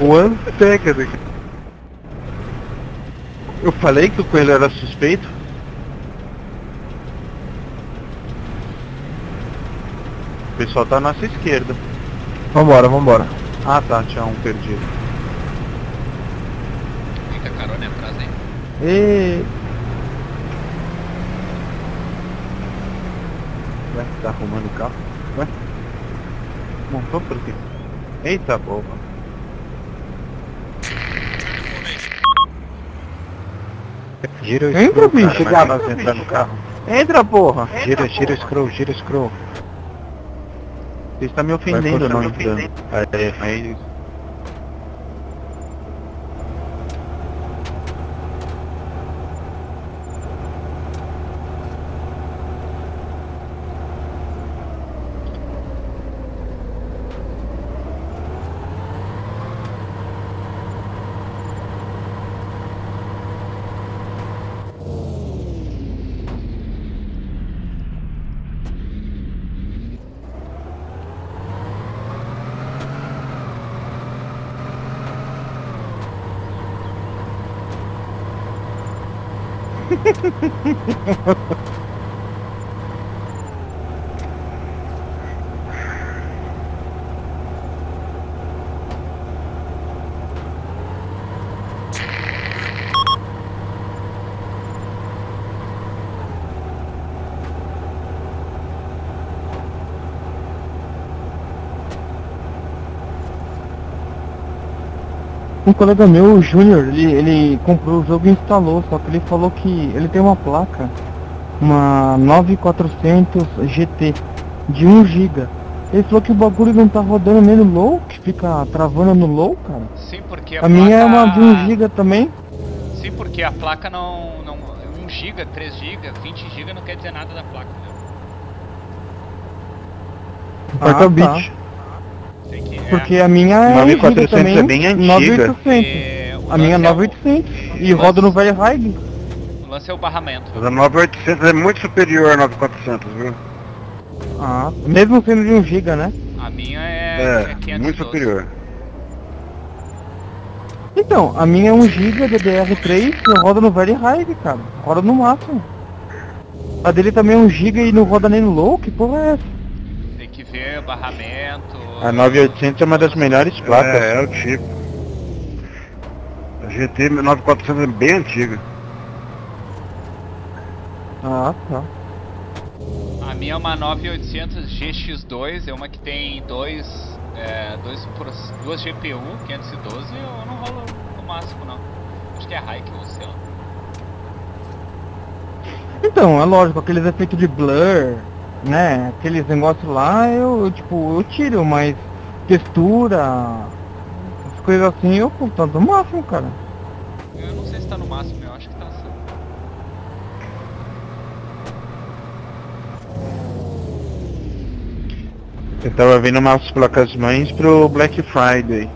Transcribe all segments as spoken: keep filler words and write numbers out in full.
One second. Eu falei que o coelho era suspeito? O pessoal tá à nossa esquerda. Vambora, vambora. Ah tá, tinha um perdido. Fica carona atrás aí. E... Ué, tá arrumando o carro? Ué? Montou por quê? Eita boba. Gira o Entra, scroll, bicho, cara, chegava. mas entrar no carro. Entra, porra! Gira, gira o scroll, gira o scroll. Você está me ofendendo, não entrando. É, mas... Um colega meu, o Júnior, ele, ele comprou o jogo e instalou, só que ele falou que ele tem uma placa, uma nove mil e quatrocentos G T, de um giga. Ele falou que o bagulho não tá rodando nem no low, que fica travando no low, cara. Sim, porque a, A placa... minha é uma de um giga também. Sim, porque a placa não... não um giga, três giga, vinte giga não quer dizer nada da placa, né? Importa Ah, o bit. Tem que... Porque a minha é nove mil e um giga quatrocentos também, é bem antiga. nove mil e oitocentos. É, o A minha é lance é o- nove mil e oitocentos e roda no velho High. O lance é o barramento. Mas a nove mil e oitocentos é muito superior a nove mil e quatrocentos, viu? Ah, mesmo sendo de um giga, né? A minha é, É, é quinhentos e muito doze. superior. Então, a minha é um giga D D R três e roda no velho High, cara. Roda no máximo. A dele também é um giga e não roda nem no low? Que porra é essa? Tem que ver o barramento. A nove mil e oitocentos é uma das melhores placas. É, é o tipo. A G T nove mil e quatrocentos é bem antiga. Ah, tá. A minha é uma nove mil e oitocentos G X dois, é uma que tem dois, é, dois, proce- duas G P U, quinhentos e doze, eu não rolo no máximo não. Acho que é high que eu uso, sei lá. Então, é lógico, aqueles efeitos de blur, né? Aqueles negócios lá, eu, eu, tipo, eu tiro, mas textura, as coisas assim, eu pô, tá no máximo, cara. Eu não sei se tá no máximo, eu acho que tá assim. Eu tava vendo umas placas mães pro Black Friday.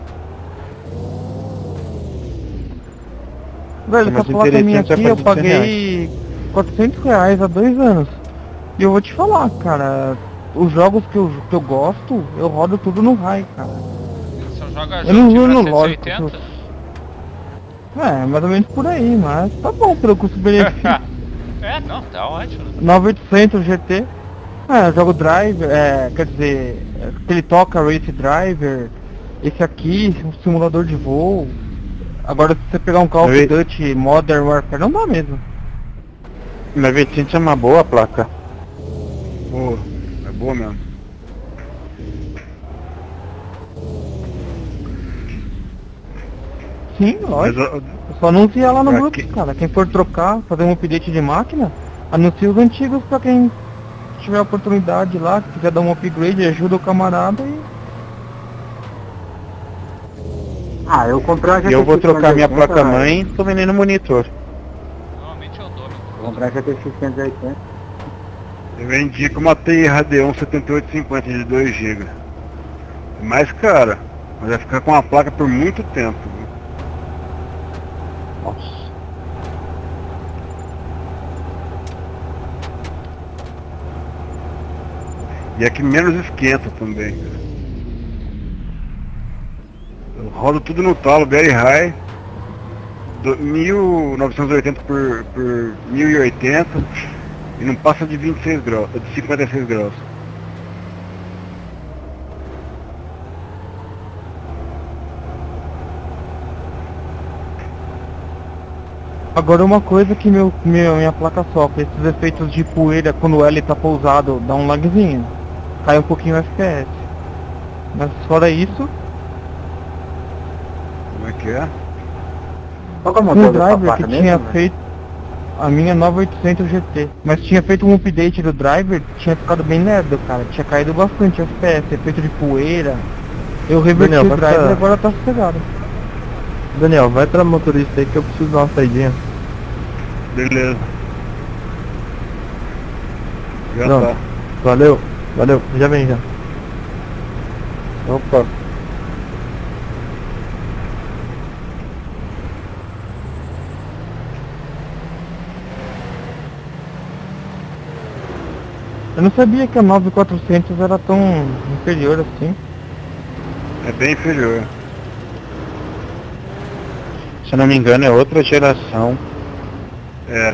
Velho, Mas essa placa minha interessante aqui é eu pra dezenove paguei quatrocentos reais há dois anos. E eu vou te falar, cara, os jogos que eu, que eu gosto, eu rodo tudo no high, cara. Você só joga Eu não jogo uso de no mil novecentos e oitenta? É, mais ou menos por aí, mas tá bom pelo custo-benefício. É, não, tá ótimo. nove mil e oitocentos G T. É, eu jogo Driver, é, quer dizer, aquele toca Race Driver, esse aqui, um simulador de voo. Agora se você pegar um Call of Oi. Duty Modern Warfare, não dá mesmo. nove mil e oitocentos é uma boa placa. Boa, é boa mesmo. Sim, Mas lógico. ó, Eu só anuncia lá no Pra grupo, quê? cara. Quem for trocar, fazer um update de máquina, anuncia os antigos pra quem tiver oportunidade lá, que quiser dar um upgrade, ajuda o camarada e... Ah, eu comprei uma E eu vou trocar minha placa velho. mãe, tô vendendo monitor. Normalmente eu dou, Vou comprar a G T X cento e oitenta. eu vendi com uma T I Radeon setenta e oito cinquenta de dois gigas. É mais cara, mas vai ficar com a placa por muito tempo. Viu? Nossa. E é que menos esquenta também. roda tudo no talo, very high. Do, mil novecentos e oitenta por, por mil e oitenta e não passa de vinte e seis graus, de cinquenta e seis graus. Agora uma coisa que meu, meu, minha placa sofre, esses efeitos de poeira quando o L tá pousado, dá um lagzinho. Cai um pouquinho o F P S. Mas fora isso... Como é que é? Qual que é o Um motor dessa driver placa que mesmo, tinha né? feito a minha nove oitocentos G T, mas tinha feito um update do driver, tinha ficado bem lerdo, cara, tinha caído bastante F P S, efeito de poeira. Eu reverti Daniel, o vai driver e pra- agora tá sossegado. Daniel, vai pra motorista aí que eu preciso dar uma saidinha. Beleza. Já Pronto. tá. Valeu, valeu, já vem já. Opa. Eu não sabia que a nove quatrocentos era tão inferior assim. É bem inferior. Se eu não me engano é outra geração. É.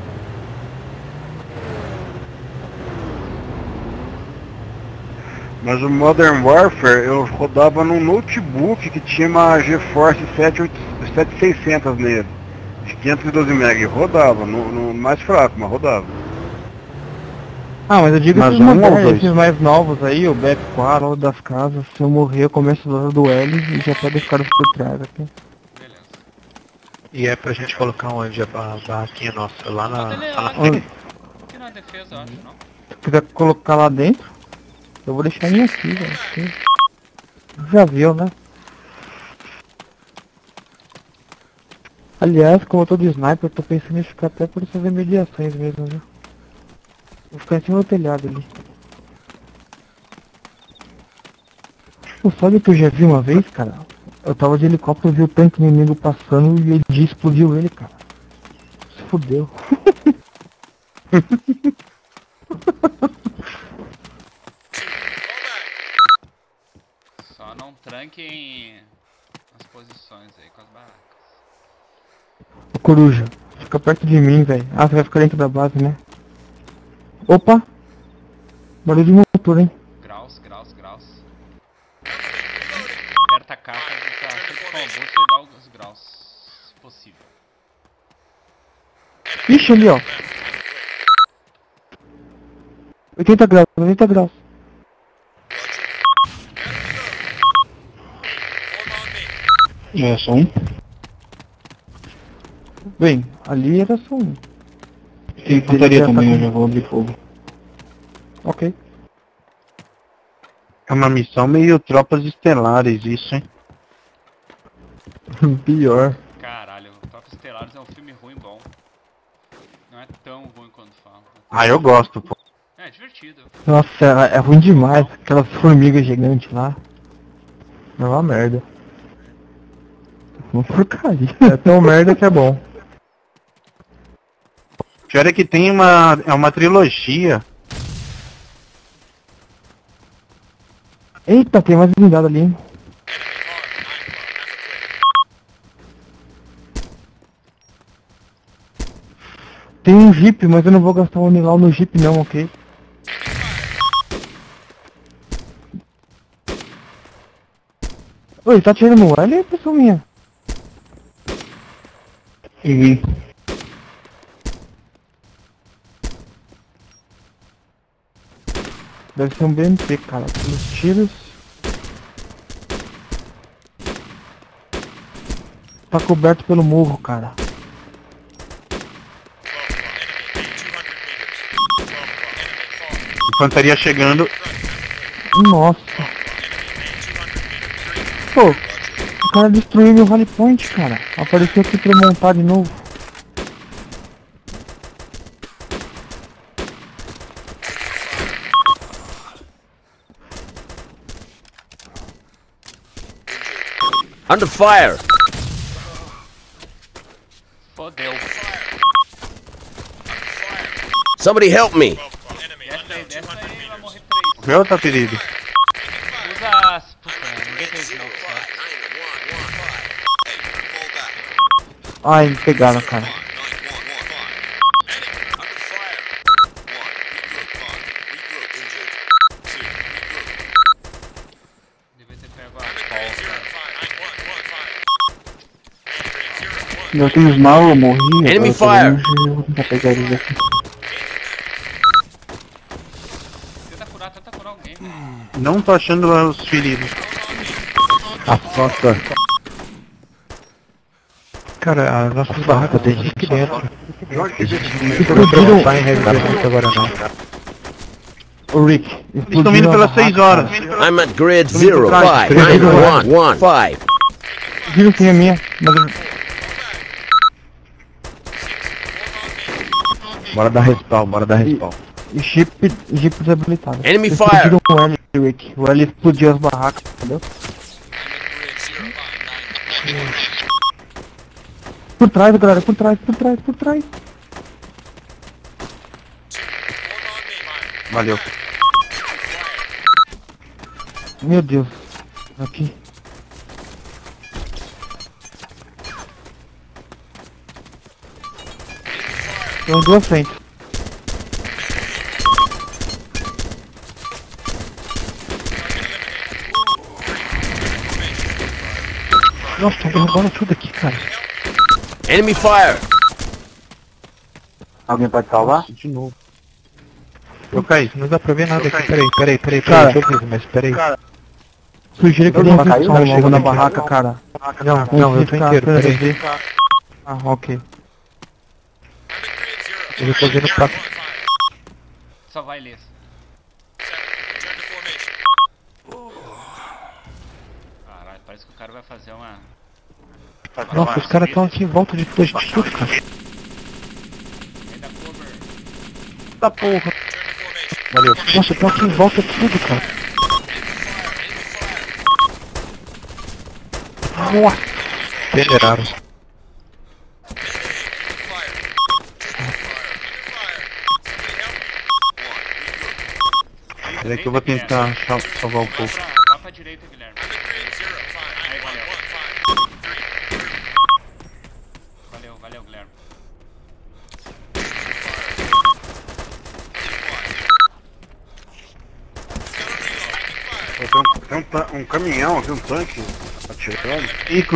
Mas o Modern Warfare eu rodava num notebook que tinha uma GeForce sete mil e seiscentos nele. De quinhentos e doze mega. E rodava, no, no mais fraco, mas rodava. Ah, mas eu digo Mas esses um ou modernos, dois? esses mais novos aí, o B F quatro, o das casas, se eu morrer eu começo do lado do L e já pego os caras por trás aqui. Beleza. E é pra gente colocar onde a ba- barraquinha nossa? Lá na... Ele é lá na aqui, frente. aqui na defesa, eu acho, não? Se quiser colocar lá dentro, eu vou deixar em aqui, velho. aqui. Já viu, né? Aliás, como eu tô de sniper, eu tô pensando em ficar até por essas remediações mesmo, viu? Vou ficar em cima do telhado ali. Pô, sabe o que eu já vi uma vez, cara? Eu tava de helicóptero, vi o tanque inimigo passando e ele explodiu ele, cara. Se fudeu. Só não tranquem as posições aí com as barracas. Ô, Coruja, fica perto de mim, velho. Ah, você vai ficar dentro da base, né? Opa! Barulho de motor, hein? Graus, graus, graus. Aperta a capa e tá sempre com a bolsa e dá os graus. Se possível. Ixi, ali, ó. oitenta graus, oitenta graus. É só um. Bem, ali era só um. Tem infantaria também, eu já vou abrir fogo. Ok. É uma missão meio tropas estelares isso, hein? Pior. Caralho, Tropas Estelares é um filme ruim bom. Não é tão ruim quanto falam. Ah, eu gosto, pô. É divertido. Nossa, é, é ruim demais. Aquelas formigas gigantes lá. É uma merda. Uma porcaria. É tão merda que é bom. Pior é que tem uma... é uma trilogia. Eita, tem mais blindado ali, hein? Tem um jeep, mas eu não vou gastar o Unilau no jeep não, ok? Oi, tá atirando no L, pessoal minha? E... Deve ser um B M P, cara, pelos tiros. Tá coberto pelo morro, cara. Infantaria chegando. Nossa. Pô, o cara destruiu meu rally point, cara. Apareceu aqui pra eu montar de novo. Under fire! Fodeu. Somebody help me! Desce aí, desce aí, vai morrer três. Viu, tá perigo? Usa as... Puta, ninguém tem smoke, certo? Ai, me pegaram, cara. Devia ter pego a Paul, Eu tenho mal, eu morri. Enemy agora eu fire. tô- eu vou tentar pegar eles aqui. Tenta curar, tenta curar alguém. Não tô achando os feridos. Nossa. Cara, as nossas barracas tem gente dentro. Explodiram. Não tá em revezamento agora não. O Rick. Eles estão vindo pelas seis horas. I'm at grid zero five nine one one five. Viram que é minha. Mas eu... Bora dar respawn, bora dar respawn. E Jeep, Jeep desabilitado. Enemy Eles fire. explodiram o L, Rick. O L explodiu as barracas, entendeu? Por trás, galera, por trás, por trás, por trás. Valeu. Meu Deus. Aqui. Tem duas frentes. Nossa, estão derrubando tudo aqui, cara. Enemy fire. Alguém pode salvar? De novo. Eu caí, não dá pra ver nada aqui. Peraí, peraí, peraí, Cara. peraí, deixa eu ver, mas peraí. Sugiro que Todo ele mundo caiu? som Cara, logo chegou na no barraca, cara. Não, não, eu tô Ficar inteiro, atrás peraí. de- Ah, ok. Eu tô vendo pra... Só vai Liz. Caralho, parece que o cara vai fazer uma... Nossa, os caras estão aqui em volta de tudo, de tudo, cara. Vem da cover. Da porra. Valeu. Nossa, estão aqui em volta de tudo, cara. Nossa. Peneiraram. Peraí que eu vou tentar sal- salvar um Vai pouco. pra, vai pra direita, Guilherme. Aí, valeu. Valeu, valeu, Guilherme. Pô, Tem, um, tem um, ta- um caminhão aqui, um tanque atirando.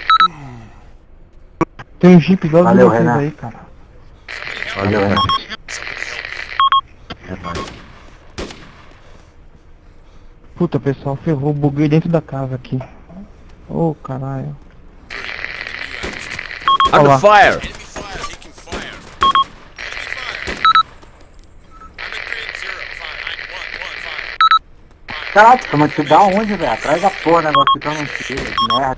Tem um Jeep igual Valeu, de vocês Renan. aí, cara. Valeu, Renan. É nóis. Puta, pessoal, ferrou, buguei dentro da casa aqui. Ô, oh, caralho. Under Olá. fire. Caraca, tamo te dá onde, velho? Atrás da porra, negócio que eu não sei, que merda.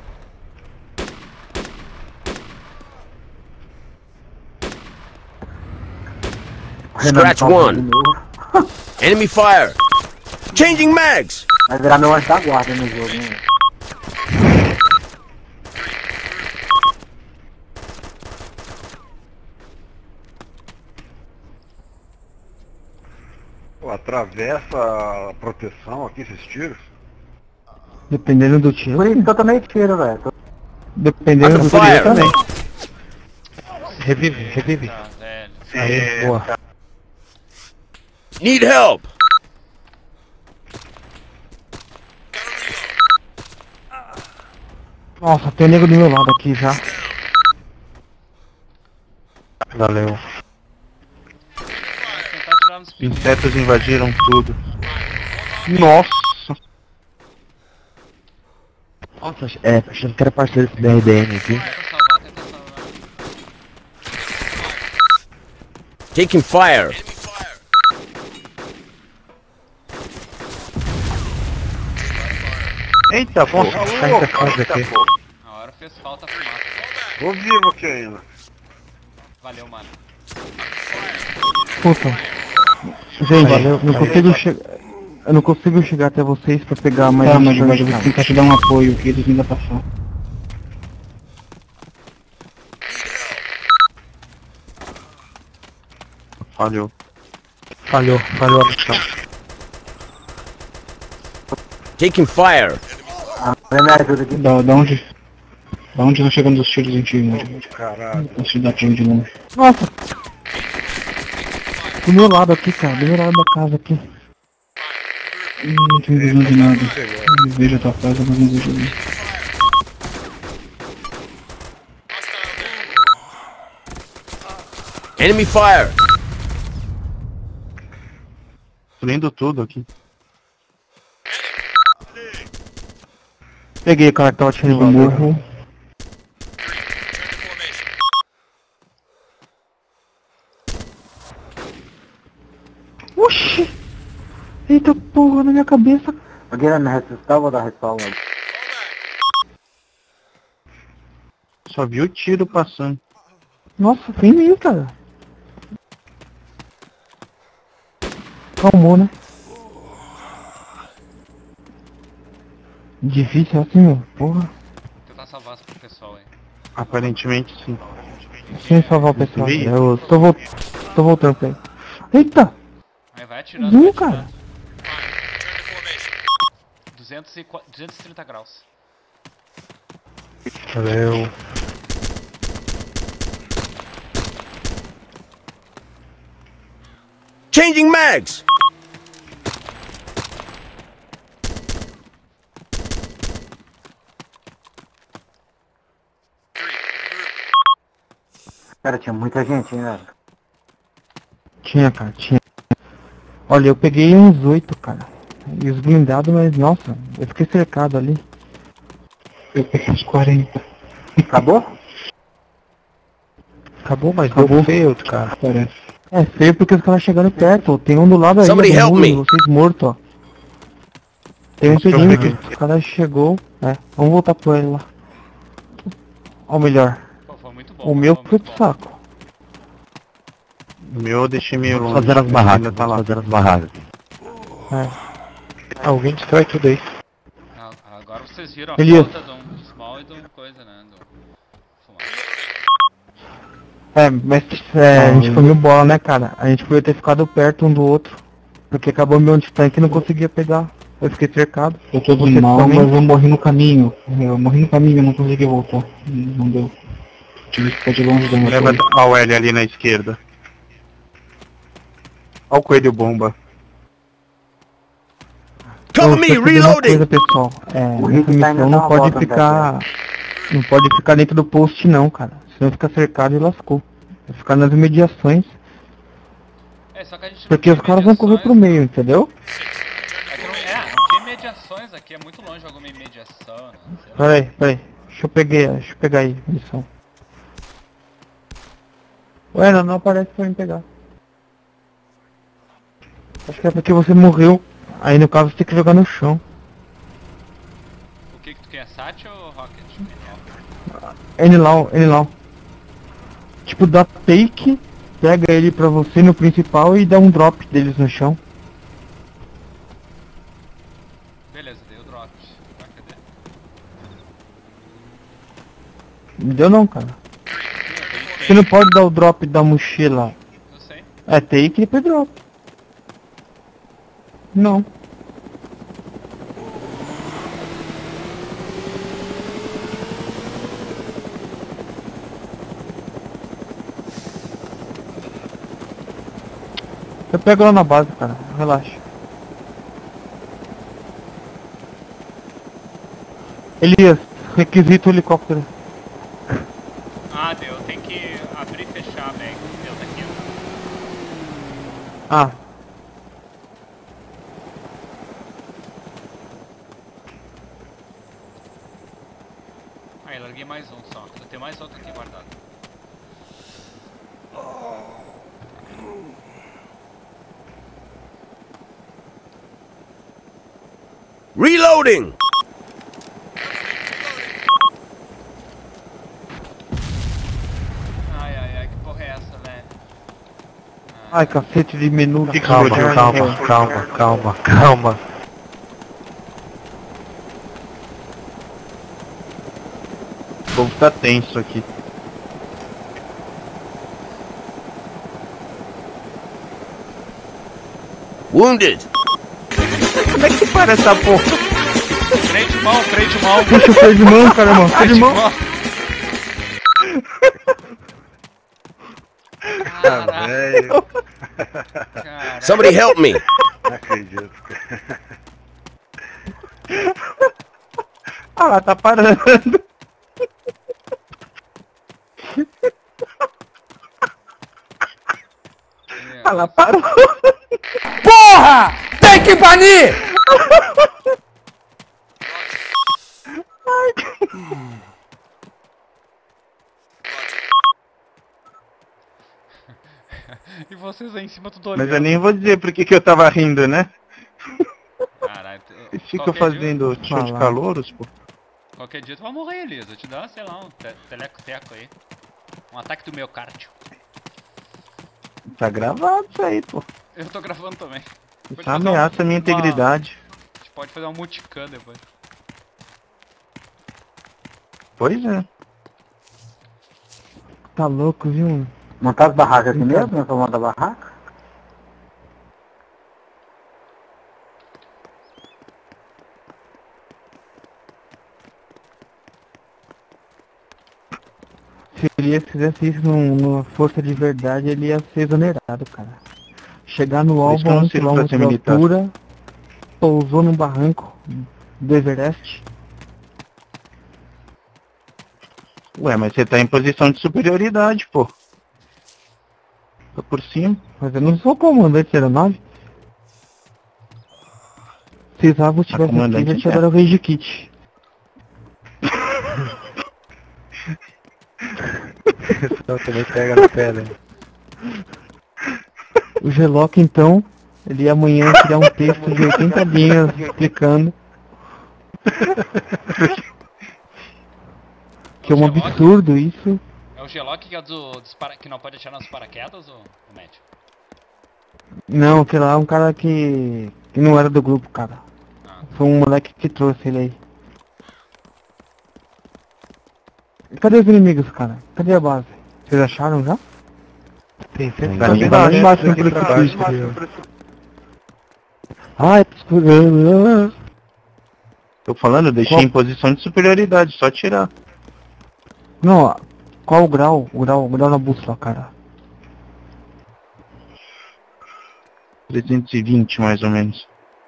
O Renan Scratch me salvou one. de novo. Enemy fire. Changing mags. Vai virar meu anjo da guarda no jogo, né? Pô, atravessa a proteção aqui, esses tiros. Dependendo do tiro. Por isso que eu tomei tiro, velho. Tô- Dependendo do Under tiro fire. também. Revive, revive. Tá, velho. Aí, boa. Need help. Nossa, tem nego do meu lado aqui já. Valeu. Vou tentar tirar nos pneus. Insetos invadiram tudo. Nossa. Nossa, é, achando que era parceiro desse B R D M aqui. Tenta salvar, tenta salvar. Taking fire. Eita, poxa, tá indo casa aqui. Na hora fez falta a fumaça. Tô vivo aqui ainda. Valeu, mano. Puta. Gente, eu não consigo chegar. Eu não consigo chegar até vocês pra pegar mais Tá, uma mas chance, eu vou cara. tentar te dar um apoio aqui, eles ainda passar. Falhou. Falhou, falhou a missão. Taking fire. Ah, vem me ajuda aqui. Da, da onde? Da onde nós chegamos os tiros de Caralho. a cidade de longe. Nossa! Do meu lado aqui, cara, do meu lado da casa aqui. Hum, não tenho visão de nada. Eu vejo a tua casa, mas não vejo ali. Enemy fire! Lendo tudo aqui. Peguei o cara que tava atirando no morro. Oxi! Eita porra, na minha cabeça. Alguém vai me ressuscitar ou vou dar respawn? Só vi o tiro passando. Nossa, vem meio, cara. Calmou, né? Difícil assim, meu. Porra. Vou tentar salvar pro pessoal aí. Aparentemente sim. Sem salvar o pessoal. Vi. Eu tô, vol tô voltando pra aí. Eita! Aí vai atirando, Viu, vai cara? atirando. duzentos e qua- duzentos e trinta graus. Valeu. Changing mags! Cara, tinha muita gente, hein, velho? Tinha, cara, tinha. Olha, eu peguei uns oito, cara. E os blindados, mas nossa, eu fiquei cercado ali. Eu peguei uns quarenta. Acabou? Acabou, mas Acabou acabou. feio, cara. Parece. É feio porque os caras chegando perto. Tem um do lado aí, Somebody do help muro, me. vocês mortos, ó. Tem um Nossa, eu pedindo, peguei. o cara chegou. É, vamos voltar pro ele lá. Ou melhor, Pô, foi muito bom. o meu foi foi muito pro bom. saco. O meu eu deixei meio longe. Fazendo as mas barracas, ainda tá lá. fazendo as barracas. É. Alguém destrói tudo aí. Ah, agora vocês viram a Elias. falta de um small e de uma coisa, né? Do fumaça. É, mas é, a gente foi mil bola, né, cara? A gente podia ter ficado perto um do outro. Porque acabou meu antitanque e não conseguia pegar. Eu fiquei cercado. Eu tô Você de mal, também? mas eu morri no caminho. Eu morri no caminho, eu não consegui voltar. Não deu. Tive que ficar de longe da minha Leva torre. ao L ali na esquerda. Olha o coelho bomba. Cover Eu me, percebi uma reloading! coisa, pessoal. É, O nessa Rick tá indo missão dar não uma pode volta no ficar. Não pode ficar dentro do post não, cara. Senão fica cercado e lascou. Vai ficar nas imediações. É, só que a gente não Porque tinha os caras vão correr pro mediações. meio, entendeu? É, que não, é, não tinha mediações aqui, é muito longe alguma imediação, né? Sei lá. Peraí, peraí. Deixa eu pegar, deixa eu pegar aí, missão. Ué, não, não aparece pra mim pegar. Acho que é porque você morreu. Aí no caso você tem que jogar no chão. O que que tu quer, Sat ou Rocket? N-Law, N-Law. Tipo, dá take, pega ele pra você no principal e dá um drop deles no chão. Beleza, dei o drop. Vai, cadê? Não deu não, cara. Você não pode dar o drop da mochila. Eu sei. É take e depois drop. Não. Eu pego lá na base, cara. Relaxa. Elias, requisito helicóptero. Ah, deu. Tem que abrir e fechar a bag. Deu, tá aqui. Ah. Aí, larguei mais um só. Eu tenho mais outro aqui guardado. Reloading! Ai, ai, ai, que porra é essa, velho? Ai, cacete de menu. Calma, calma, calma, calma, calma. O povo tá tenso aqui. Wounded! Como é que para essa porra? Freio de mão, freio de mão. Puxa o freio de mão, cara, mano. Freio de mão. velho. Somebody help me! Não acredito, cara. Ah lá, tá parando. Ah lá, parou. Porra! Tem que banir! E vocês aí em cima tudo olhando. Mas eu nem vou dizer por que que eu tava rindo, né? Caralho, Eles ficam qualquer fazendo show de Falar. calouros, pô. Dia, qualquer dia tu vai morrer, Elias. Eu te dar, sei lá, um te teleco-teco aí. Um ataque do miocárdio. Tá gravado isso aí, pô. Eu tô gravando também. Pode Isso fazer ameaça um- a minha uma- integridade. A gente pode fazer um multicam depois. Pois é. Tá louco, viu? Montar as barracas aqui mesmo, né? Pra montar a barraca? Se ele fizesse isso num- numa força de verdade, ele ia ser exonerado, cara. Chegar no Por isso alvo que eu a não um sirvo pra quilômetro ser de militar. altura, pousou num barranco do Everest. Ué, mas você tá em posição de superioridade, pô. Tô por cima. Mas eu não sou comandante de aeronave. Se Zago tivesse aqui, comandante já tinha é. dado o Rage Kit. Então também pega no pé, né? O Gelock, então, ele ia amanhã criar um texto de oitenta linhas explicando que é um Gelock? absurdo isso. É o Gelock que é do, dos para, que não pode atirar nos paraquedas ou o médio? Não, aquele lá é um cara que, que não era do grupo, cara. Ah. Foi um moleque que trouxe ele aí. Cadê os inimigos, cara? Cadê a base? Vocês acharam já? Tem sempre Tá Tá ali lá embaixo, embaixo no aqui pra precipício. baixo. Ai, tá escurando. Tô falando, eu deixei Qual- em posição de superioridade, só tirar. Não, ó, qual o grau? O grau, o grau na bússola, cara. trezentos e vinte mais ou menos.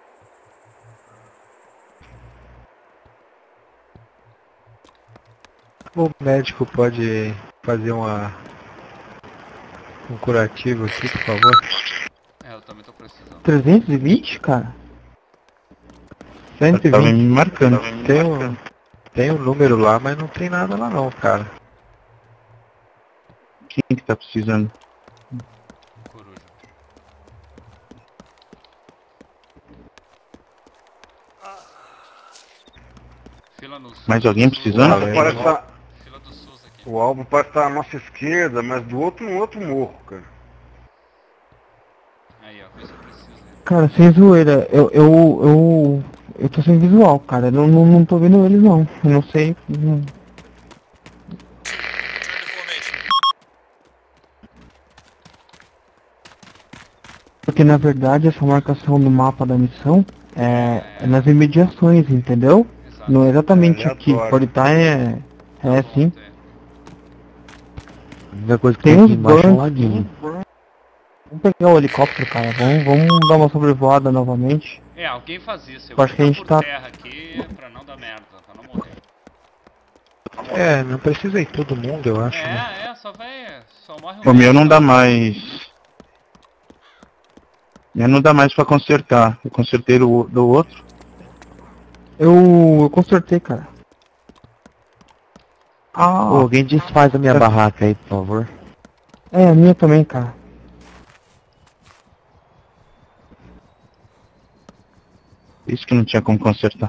O médico pode fazer uma um curativo aqui, por favor? É, eu também tô precisando. trezentos e vinte, cara? cento e Tava vinte. me marcando. Tem um, tem um número lá, mas não tem nada lá não, cara. Quem que tá precisando? Coruja. Fila no sul. Mais alguém precisando? O alvo parece tá- Fila do SUS aqui. o alvo parece estar à nossa esquerda, mas do outro no outro morro, cara. Aí, ó, vê se eu preciso. Cara, sem zoeira, eu, eu, eu, eu tô sem visual, cara. Eu não, não, não tô vendo eles, não. Eu não sei. Não... Porque na verdade essa marcação do mapa da missão é, é nas imediações, entendeu? Exato. Não é exatamente É aqui. aleatório. Pode estar é, é assim. A única coisa que Tem tem uns aqui embaixo é um bancos. laguinho. Vamos pegar o helicóptero, cara. Vamos, vamos dar uma sobrevoada novamente. É, alguém faz isso. Eu Eu vou acho que a ficar gente por tá- terra aqui pra não dar merda, pra não morrer. É, não precisa ir todo mundo, eu acho, né? É, é, só vai. Só morre um. O meu não dá mais. O meu não dá mais pra consertar. Eu consertei o do outro. Eu, eu consertei, cara. Ah, Ô, alguém desfaz a minha barraca aí, por favor. é a minha também, cara. Isso que não tinha como consertar.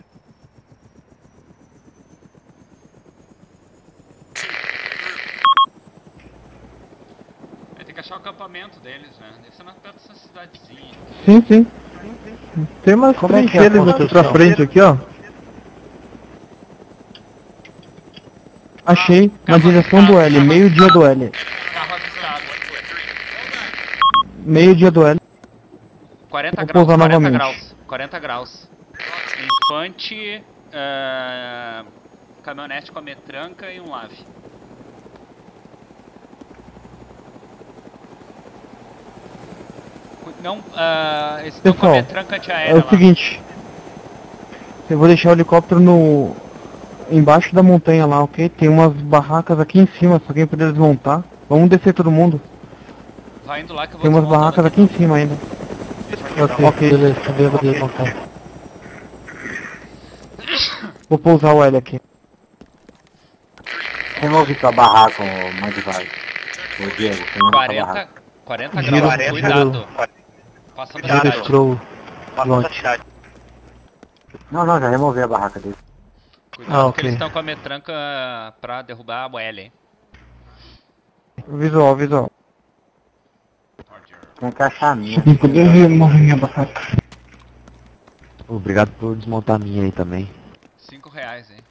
Aí tem que achar o acampamento deles, né? Deve ser na perto dessa cidadezinha. Sim, sim. Tem umas Como é que é a trincheiras aqui pra construção? frente aqui, ó. Achei, na direção do L, meio dia do L. Carro avistado. Meio dia do L. quarenta Vou graus, pousar quarenta novamente. graus. quarenta graus. Infante, eh, caminhonete com a metranca e um lave. Não, uh, eles estão com a metranca antiaérea é o lá. seguinte. Eu vou deixar o helicóptero no... embaixo da montanha lá, ok? Tem umas barracas aqui em cima, se alguém puder desmontar. Vamos descer todo mundo. Vai indo lá que eu vou Tem umas desmontando barracas aqui em cima ainda. Ok, ok, beleza, também vou desmontar. Vou pousar o L aqui. Remove tua barraca, ô Mandivar. Ô Diego, remove tua quarenta, barraca. quarenta Giro, graus, giro. cuidado. Passando da Giro cidade. scroll. Launch. Não, não, já removi a barraca dele. Cuidado Ah, que ok. eles estão com a metranca pra derrubar a L, hein. Visual, visual. Tem que achar a minha. Alguém poder remover minha barraca? Obrigado por desmontar a minha aí também. Cinco reais, hein.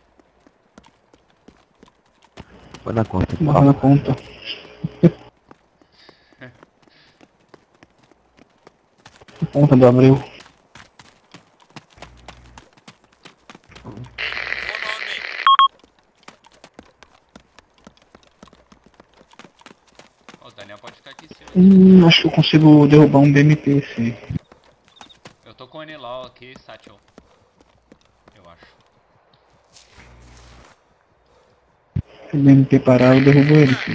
Foi na conta. Barra na conta. Conta do Abril. Ó, o Daniel pode ficar aqui em cima. Hum, acho que eu consigo derrubar um B M P esse. Eu tô com o Anilau aqui, Satchel. Eu acho. Se o B M P parar, eu derrubo ele. Sim.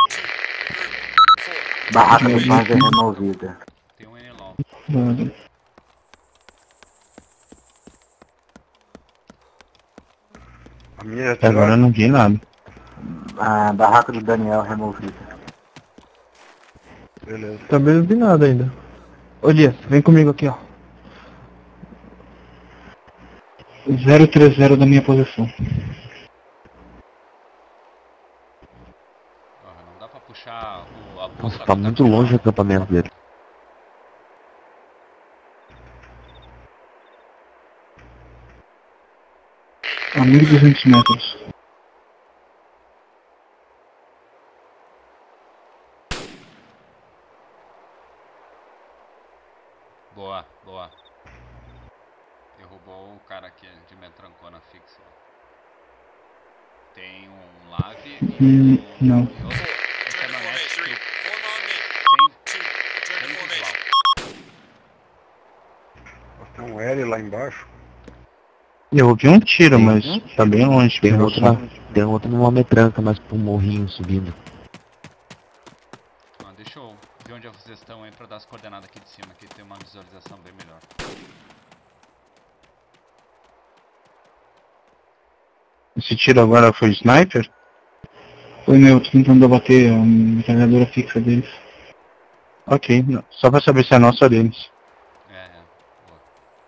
Barraca do Paz é removida. Tem um Anilau. Vale. A minha já Até agora eu não vi nada. A barraca do Daniel é removida. Beleza. Também não vi nada ainda. Ô Elias, vem comigo aqui, ó. zero três zero da minha posição. Porra, não dá pra puxar o, a Nossa, bolsa. tá muito longe o acampamento dele. A mil e duzentos metros. Boa, boa. Derrubou o cara aqui de metrancona fixa. Tem um lave e Hum, um, não. e outro um caminhonete sem, sem visual. Tem um L lá embaixo. Eu ouvi um tiro, Tem. mas tá bem longe. Tem Tem outro, na, tem outro numa metranca, mas pro morrinho subindo. Ah, deixa eu ver onde vocês estão aí pra dar as coordenadas aqui de cima. Aqui tem uma visualização bem melhor. Esse tiro agora foi sniper? Foi meu, tô tentando abater a metralhadora fixa deles. Ok, não. Só pra saber se é nossa ou deles. É, é. Boa.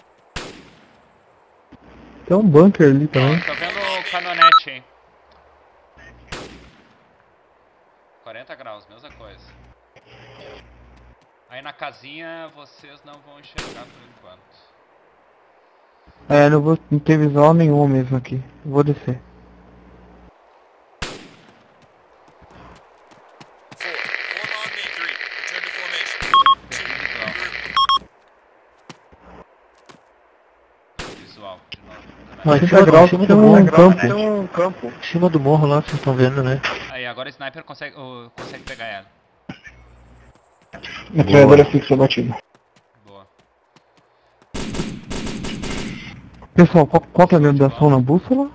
Tem um bunker ali Ó, também. tô vendo o caminhonete, hein. quarenta graus, mesma coisa. Aí na casinha vocês não vão enxergar por enquanto. É, não, vou, não tem visual nenhum mesmo aqui. Vou descer. Visual, de novo. Mas Em cima grau tem um campo. Tem um campo. Em cima do morro lá, vocês estão vendo, né? Aí agora o sniper consegue, oh, consegue pegar ela. Metralhadora fixa batida. Boa. Pessoal, qual, qual que é a orientação na bússola?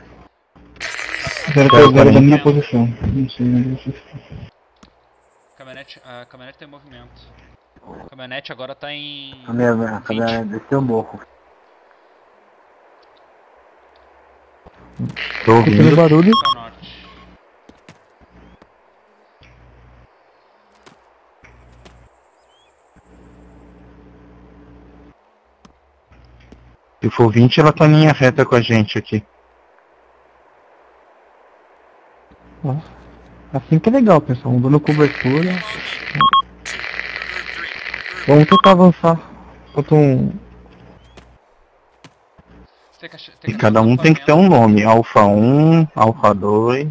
zero três zero da minha posição. Não sei onde vocês estão. Caminhonete, a caminhonete tem movimento. A caminhonete agora tá em... A minha, a minha desceu o morro. Tô Escutando ouvindo. barulho. Pra norte. Se for vinte, ela tá em linha reta com a gente aqui. Nossa. Assim que é legal, pessoal. Dando cobertura. Vamos tentar avançar. Enquanto um... Tem que ach- tem E que cada achar um tem que ter um nome. Alfa um, Alfa dois.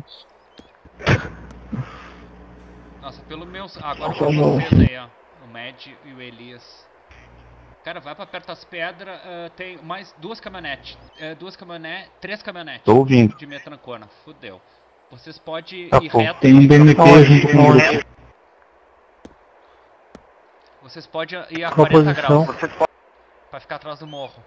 Nossa, pelo meu... Ah, agora Alfa com não. vocês aí, ó. O Mad e o Elias. Cara, vai pra perto das pedras, ah, tem mais duas caminhonetes. eh, duas caminhonetes, três caminhonetes. Tô ouvindo. De metrancona, fudeu. Vocês podem Tá ir bom. reto. Tem um B M P junto com o grupo. Vocês podem ir a Qual quarenta posição? graus. Pra ficar atrás do morro.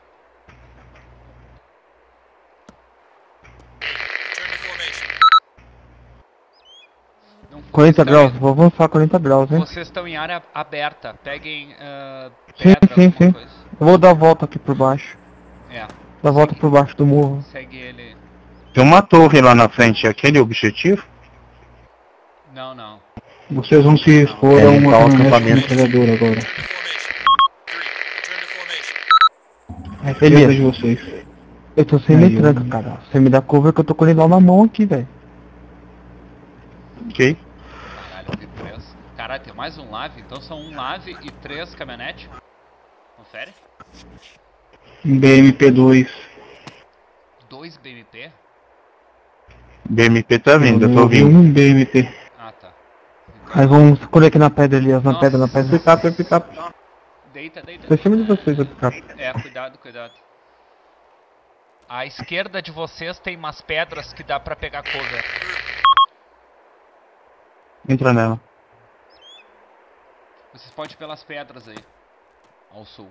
Não, quarenta vocês graus, tão vou avançar quarenta graus, em- hein? Vocês estão em área aberta. Peguem uh, Sim, pedra, sim, alguma sim. coisa. Eu vou dar a volta aqui por baixo. É, Dar a volta por baixo do morro. segue ele. Tem uma torre lá na frente, é aquele o objetivo? Não, não. Vocês vão se expor É, a limpar uma o caminhonete acampamento. metralhadora agora. À esquerda Elias. de vocês. Eu tô sem Aí, metranca, eu- cara. Você me dá cover que eu tô com ele lá na mão aqui, velho. Ok. Caralho, tem três. Caralho, tem mais um lave? Então são um lave e três caminhonete? Confere? Um B M P dois. Dois B M P? B M P tá vindo, eu tô vi ouvindo. um B M P. Ah, tá. Aí vamos escolher aqui na pedra, Elias. Na Nossa. pedra, na pedra. Picape, picape. Deita, deita. Tô em cima de vocês, a picape. É, cuidado, cuidado. À esquerda de vocês tem umas pedras que dá pra pegar cover. Entra nela. Vocês podem ir pelas pedras aí. Ao sul.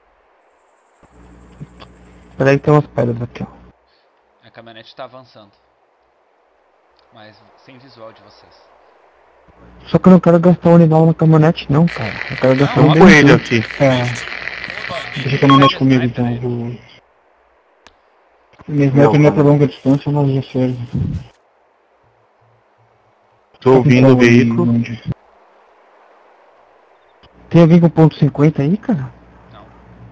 Peraí que tem umas pedras aqui, ó. A caminhonete tá avançando. Mas sem visual de vocês. Só que eu não quero gastar o Unival na caminhonete, não, cara. Eu quero gastar Não, um Um B M P. coelho aqui. É. Deixa a caminhonete comigo então. Eu vou... Minha sniper não é pra longa distância, mas já serve. Tô ouvindo o veículo. Onde? Tem alguém com ponto cinquenta aí, cara? Não.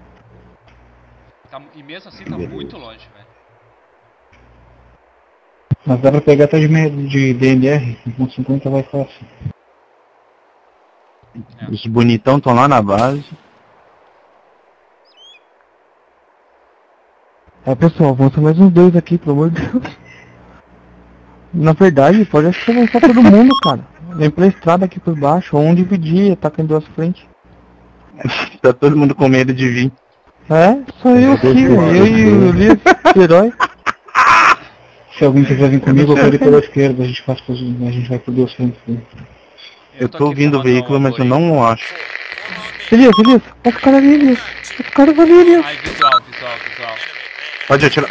Tá, e mesmo assim tá muito longe, velho. Mas dá pra pegar até de, me- de D M R, com ponto cinquenta vai fácil. Os bonitão estão lá na base. É, pessoal, avança mais uns dois aqui, pelo amor de Deus. Na verdade, pode acho que avançar todo mundo, cara. Vem pela estrada aqui por baixo, ou um dividir, ataca em duas frentes. Tá todo mundo com medo de vir. É, só eu aqui, velho. Eu e o Elias, o herói. Se alguém quiser vir comigo, eu quero ir pela esquerda, a gente passa pros, a gente vai por duas frentes. né? Eu tô aqui ouvindo o comandando veículo, mas eu algoritmo. não acho. Elias, Elias, olha os caras ali, Elias. Os caras ali, Elias. Ai, visual, visual, visual. Pode atirar.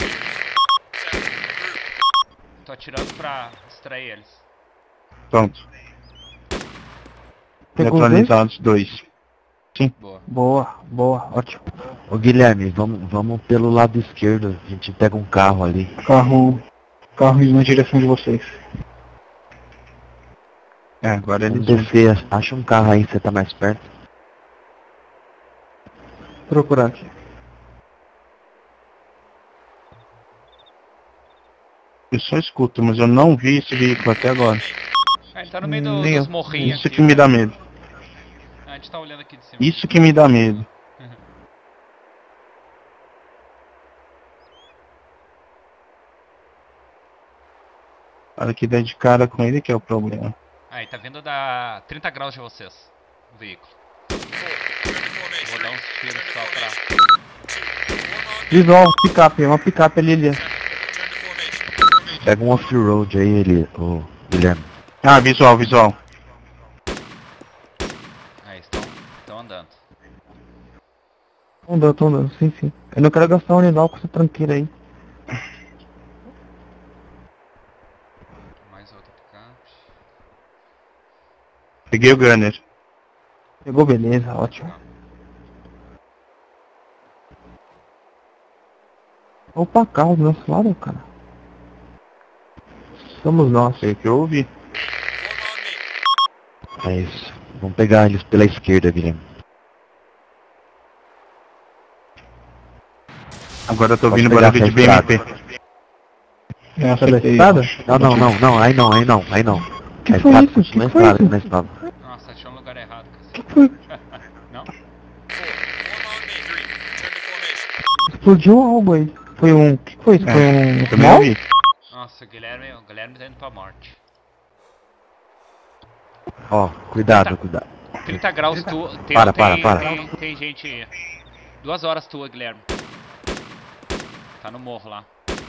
Tô atirando pra extrair eles. Pronto. Pegou os dois? Neutralizados dois. Boa. Boa, boa, ótimo. Ô Guilherme, vamos, vamos pelo lado esquerdo, a gente pega um carro ali. Carro, carro indo na direção de vocês. É, agora eles Vamos descer, acha um carro aí, você tá mais perto. Procurar aqui. Eu só escuto, mas eu não vi esse veículo até agora. Ah, ele tá no meio do, Nem dos eu. morrinhos Isso aqui. que me dá medo. Ah, a gente tá olhando aqui de cima. Isso que me dá medo. Olha que der de cara com ele que é o problema. Aí, tá vindo da trinta graus de vocês. O veículo. Vou dar uns tiros só pra... Visual, picape, uma picape ali, Elias. Pega um off-road aí, ele, ô Guilherme. Ah, visual, visual. Aí, estão, estão andando. Tô andando, tô andando, sim, sim. Eu não quero gastar o Unival com essa tranqueira aí. Mais outra picape. Peguei o Gunner. Pegou, beleza, ótimo. Opa, carro do nosso lado, cara. Somos nós. Sei que eu ouvi. É isso. Vamos pegar eles pela esquerda, Guilherme. Agora eu tô Pode ouvindo pegar barulho de essa B M estrada. P. É, Pela acertei. estrada? Não, não, não, não, aí não, aí não, aí não. Que A foi estrada isso? continua Que foi estrada, isso? na estrada. Nossa, achou um lugar errado, cara. Que foi? Não? Explodiu algo aí. Foi um... que foi isso? Foi um... Eu também Mal? ouvi. Nossa, o Guilherme, o Guilherme tá indo pra morte. Ó, cuidado, cuidado. trinta graus tua. Tem, Para, tem, para, para. Tem, tem gente. Duas horas tua, Guilherme. Tá no morro lá.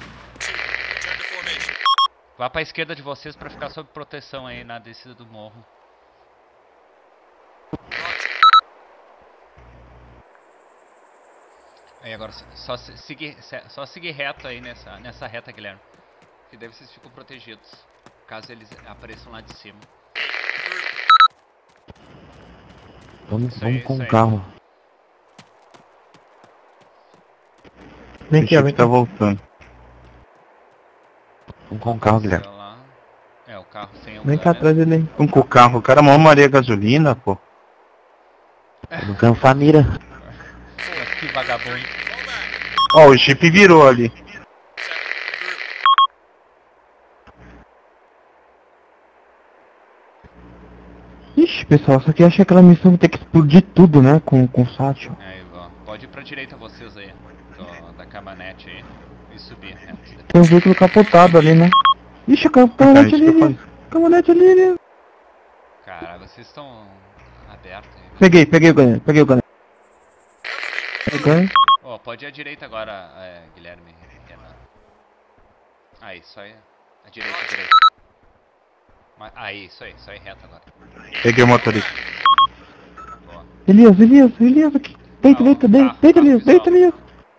Vá pra esquerda de vocês pra ficar sob proteção aí na descida do morro. Aí agora só se- seguir, se- só seguir reto aí nessa, nessa reta, Guilherme. Que daí vocês ficam protegidos. Caso eles apareçam lá de cima. Vamos, Isso vamos aí, com isso o aí. carro. Vem aqui, ó, vem tá cá. voltando. Vamos com o carro, Guilherme. Sei lá. É, o carro sem o Vem cá gunner. atrás dele aí. Vamos com o carro, o cara mal maria gasolina, pô. Não cansa a mira. Mas que vagabundo. Ó, o Jeep virou ali. Ixi, pessoal, só que acha aquela missão que tem que explodir tudo, né? Com, com o Satchel. Aí, ó. Pode ir pra direita vocês aí. Do, da caminhonete aí. E subir reto. Tem um veículo capotado ali, né? Ixi, a cam- caminhonete ali, ali. Caminhonete ali, ali. Cara, vocês estão abertos aí. Peguei, peguei o gunner, peguei o gunner. Peguei. Ó, pode ir à direita agora, é, Guilherme e Renan. Aí, só aí. À direita, à direita. Ma- Aí, isso aí, só aí reto agora. Peguei o motorista. Boa. Elias, Elias, Elias aqui. Deita, Ah, deita, tá, deita, deita, tá, Elias, pessoal. deita, Elias.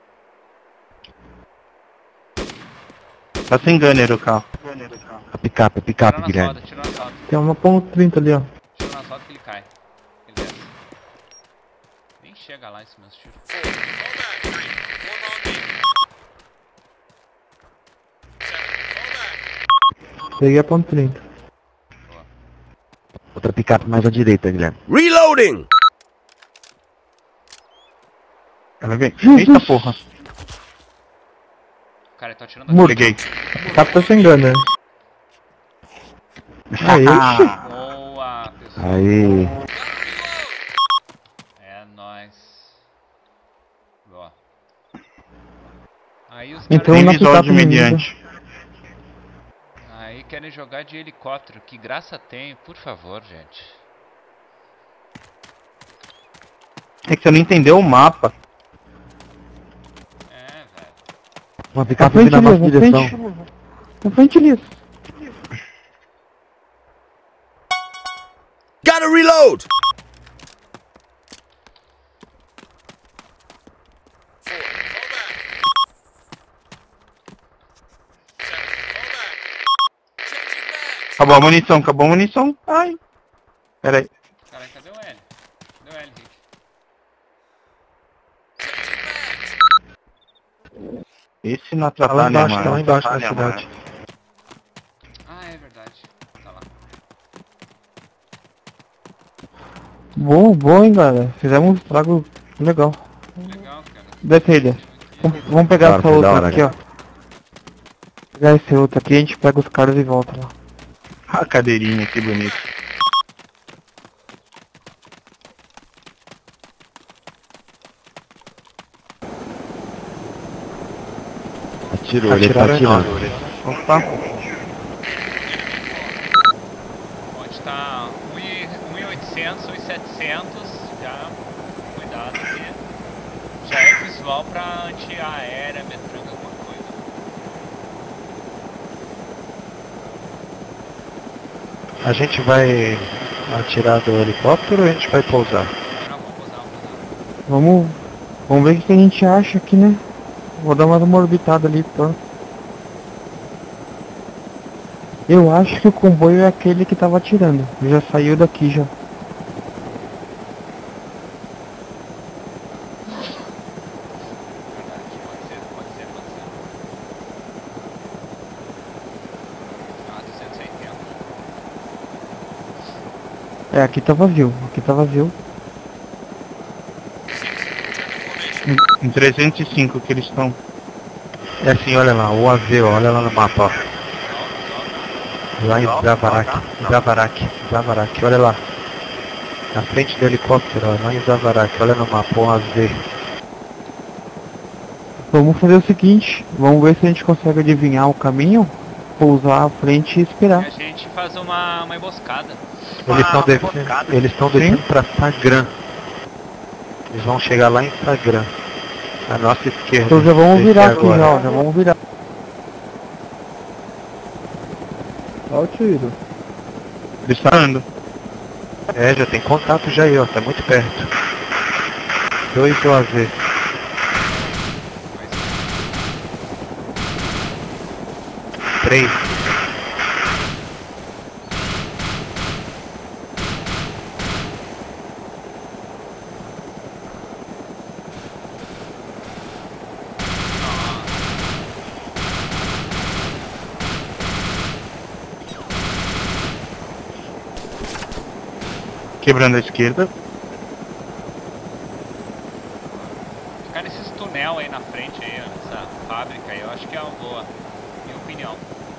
Tá sem gunner o carro. A picape, a picape, Tira na Guilherme. roda, tira na roda. Tem uma ponto trinta ali, ó. Tira na roda que ele cai. Ele desce. Nem chega lá esse meus tiros. Peguei a ponto trinta. Outra picape mais à direita, Guilherme. Reloading! Ela vem. Jesus. Eita porra. Cara, ele tá atirando aqui. Morto. Peguei. Cap tá sem gunner. Aí, oxi. Boa, pessoal. Aí. É nóis. Boa. Aí os Então, caras na Tem visual picape de mediante. aí querem jogar de helicóptero. Que graça tem, por favor, gente. É que você não entendeu o mapa. É, velho. Uma Na picape frente, vindo na Elias, nossa na direção. frente. Na frente, Elias. Gotta reload! Acabou a munição, acabou a munição. Ai. Pera aí. Caralho, cadê o L? Cadê o L, Rick? Esse não Tá lá atrapalha, embaixo, mano. tá lá embaixo da Atrapalha, cidade. Ah, é verdade. Tá lá. Bom, bom, hein, galera. Fizemos um estrago legal. Legal, cara. Desce aí, Elias. Vamos- Vamos pegar Claro, essa foi da outra hora, aqui, ó. Pegar esse outro aqui, a gente pega os caras e volta lá. A cadeirinha, que bonito. Atirou, ele tá Atiraram em nós. atirando. Opa. Pode estar um mil e oitocentos, um mil e setecentos. Já. Cuidado aqui. Já é visual pra antiaérea, metranga, alguma coisa. A gente vai atirar do helicóptero ou a gente vai pousar? Não, vamos usar, vamos usar. Vamos, vamos ver o que a gente acha aqui, né? Vou dar mais uma orbitada ali, pronto. Eu acho que o comboio é aquele que tava atirando. Já saiu daqui já. Verdade, pode ser, pode ser, pode ser. Ah, duzentos e oitenta. É, aqui tá vazio. Aqui tá vazio. Em trezentos e cinco que eles estão. É assim, olha lá, o A V, ó, olha lá no mapa, ó. Lá em Zavarak, Zavarak, Zavarak, olha lá. Na frente do helicóptero, ó, lá em Zavarak, olha no mapa, o A V. Vamos fazer o seguinte. Vamos ver se a gente consegue adivinhar o caminho. Pousar à frente e E esperar. a gente faz uma, uma emboscada. Eles estão descendo, eles estão descendo pra Sagram. Eles vão chegar lá em Sagram. À nossa esquerda. Então já vamos Esse virar é aqui agora. já, ó, já vamos virar. Olha o tiro. Eles estão andando. É, já tem contato já aí, ó, tá muito perto. Dois do A V. três. Quebrando a esquerda. Ficar nesses túnel aí na frente aí, ó, nessa fábrica aí, eu acho que é uma boa, minha opinião.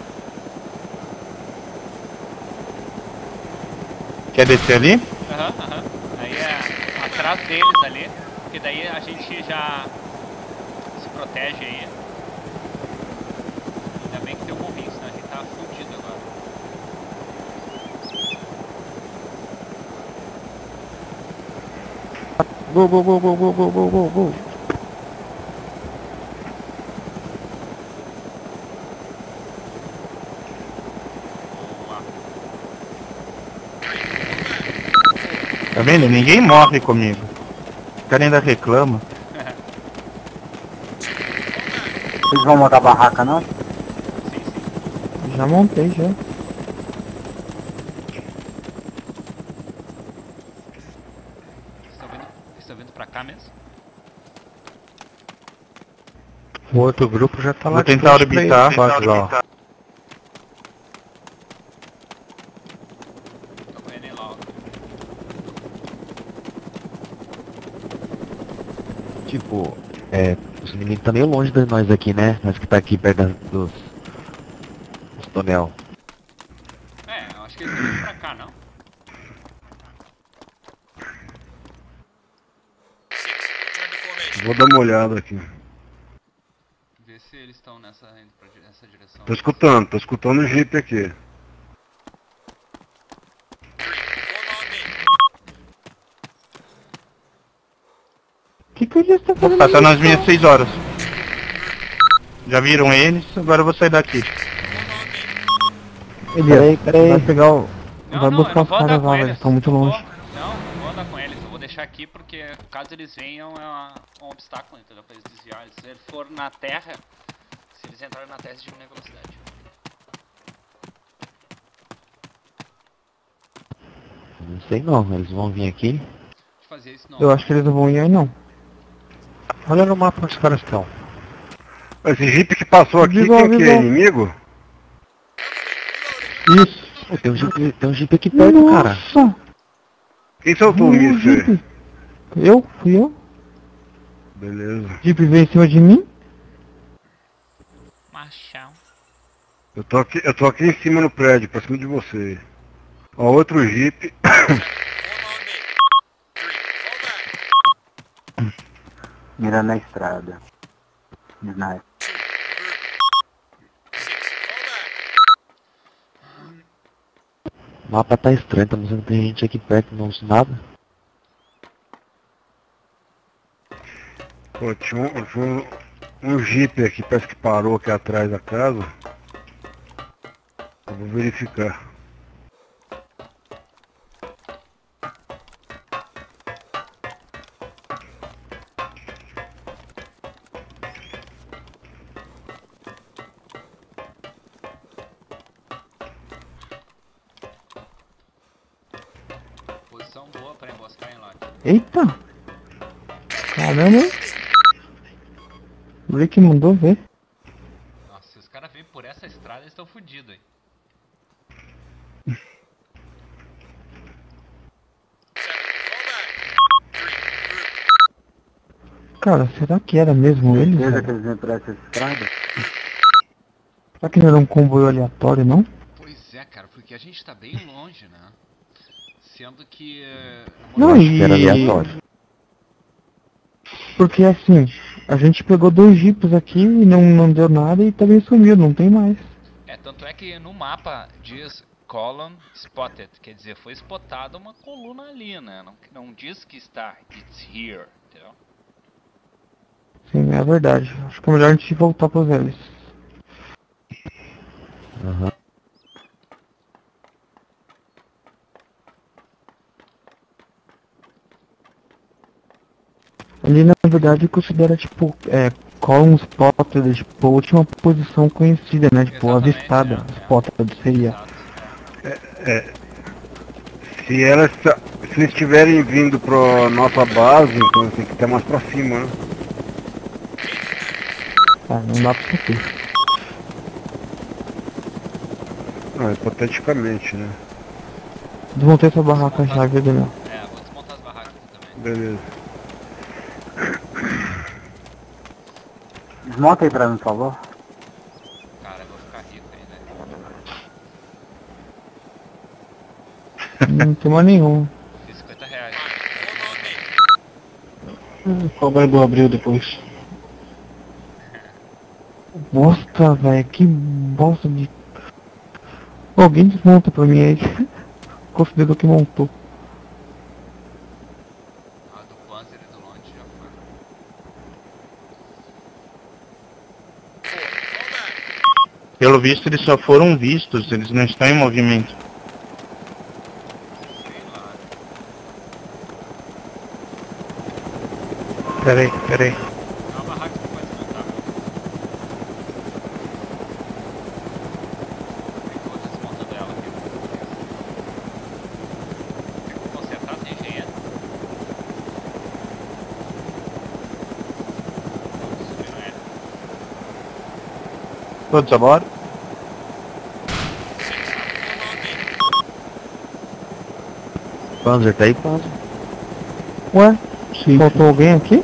Quer descer ali? Aham, uhum, aham. Uhum. Aí é atrás deles ali, porque daí a gente já se protege aí. Ainda bem que tem um morrinho, senão a gente tá fudido agora. Go, go, go, go, go, go, go, go, go. Tá vendo? Ninguém morre comigo. O cara ainda reclama. Vocês vão montar barraca, não? Já montei, já. Estão vindo pra cá mesmo? O outro grupo já tá lá. Vou tentar orbitar. Pode lá. Tô com ele logo. Tipo, é, os inimigos tá meio longe de nós aqui, né? Nós que tá aqui perto das- dos, dos tonel. É, eu acho que eles estão vindo pra cá, não? Vou dar uma olhada aqui. Ver se eles estão nessa, indo pra di- nessa direção. Tô escutando, tô escutando o Jeep aqui. O que que eles estão fazendo? Tá, tá nas minhas seis horas. Já viram eles? Agora eu vou sair daqui. Elias, vai pegar o... Não, vai não, buscar eu não os vou caras andar com lá, eles. eles estão muito Não vou- longe. Não, não vou andar com eles. Eu vou deixar aqui porque caso eles venham é uma- um obstáculo, entendeu? Pra eles desviarem. Se eles forem na terra, se eles entrarem na terra, eles diminuem a velocidade. Não sei não, eles vão vir aqui. Deixa eu fazer isso não. Eu acho que eles não vão ir aí, não. Olha no mapa onde os caras estão. Esse Jeep que passou aqui, Visão, quem que é? visão. Inimigo? Isso. Pô, tem um jeep, tem um jeep aqui perto, cara. Nossa! Quem soltou o Hum, míssil aí? Jeep. Eu? Fui eu? Beleza. Jeep veio em cima de mim? Machão. Eu tô aqui, eu tô aqui em cima no prédio, pra cima de você. Ó, outro Jeep. Mirando na estrada. Sniper. O mapa tá estranho, tá mostrando que tem gente aqui perto, não sei nada. Pô, tinha um, tinha um, um Jeep aqui, parece que parou aqui atrás da casa. Eu vou verificar. Posição boa pra emboscar em lote. Eita! Caramba! O Rick mandou ver. Nossa, se os caras virem por essa estrada, eles estão fodidos aí. Cara, será que era mesmo eles? Certeza que velho? eles vêm por essa estrada? Será que não era um comboio aleatório, não? Pois é, cara, porque a gente tá bem longe, né? Sendo que... eh, Não, acho e... que era aleatório. Porque assim, a gente pegou dois jeeps aqui e não, não deu nada e também sumiu, não tem mais. É, tanto é que no mapa diz column spotted, quer dizer, foi spotada uma coluna ali, né? Não, não diz que está it's here, entendeu? Sim, é verdade. Acho que é melhor a gente voltar pros eles. Aham. Ali na verdade considera tipo, é, descola um spotter, tipo, a última posição conhecida, né? Tipo, Exatamente, avistada. é. Spotter seria. É, se elas se eles estiverem vindo pra nossa base, então tem que estar mais pra cima, né? Ah, não dá pra saber. Não, hipoteticamente, né? Desmontei essa barraca já, viu, Daniel? É, vou desmontar as barracas aqui também. Beleza. Desmonta aí pra mim, por favor. Cara, eu vou ficar rico aí, né? Não tem mais nenhum. Fiz cinquenta reais. Qual vai do abril depois? Bosta, velho, que bosta de... Alguém desmonta pra mim aí. Considero que montou. Ah, do Panzer e do Longe já foi. Pelo visto eles só foram vistos, eles não estão em movimento. Peraí, peraí. É uma barraca que você pode desmontar. Eu vou desmontando ela aqui. Tem que consertar, tem engenheiro. Vamos subir no L. Todos a bordo? Panzer, tá aí, Panzer? Ué? Sim. Faltou alguém aqui?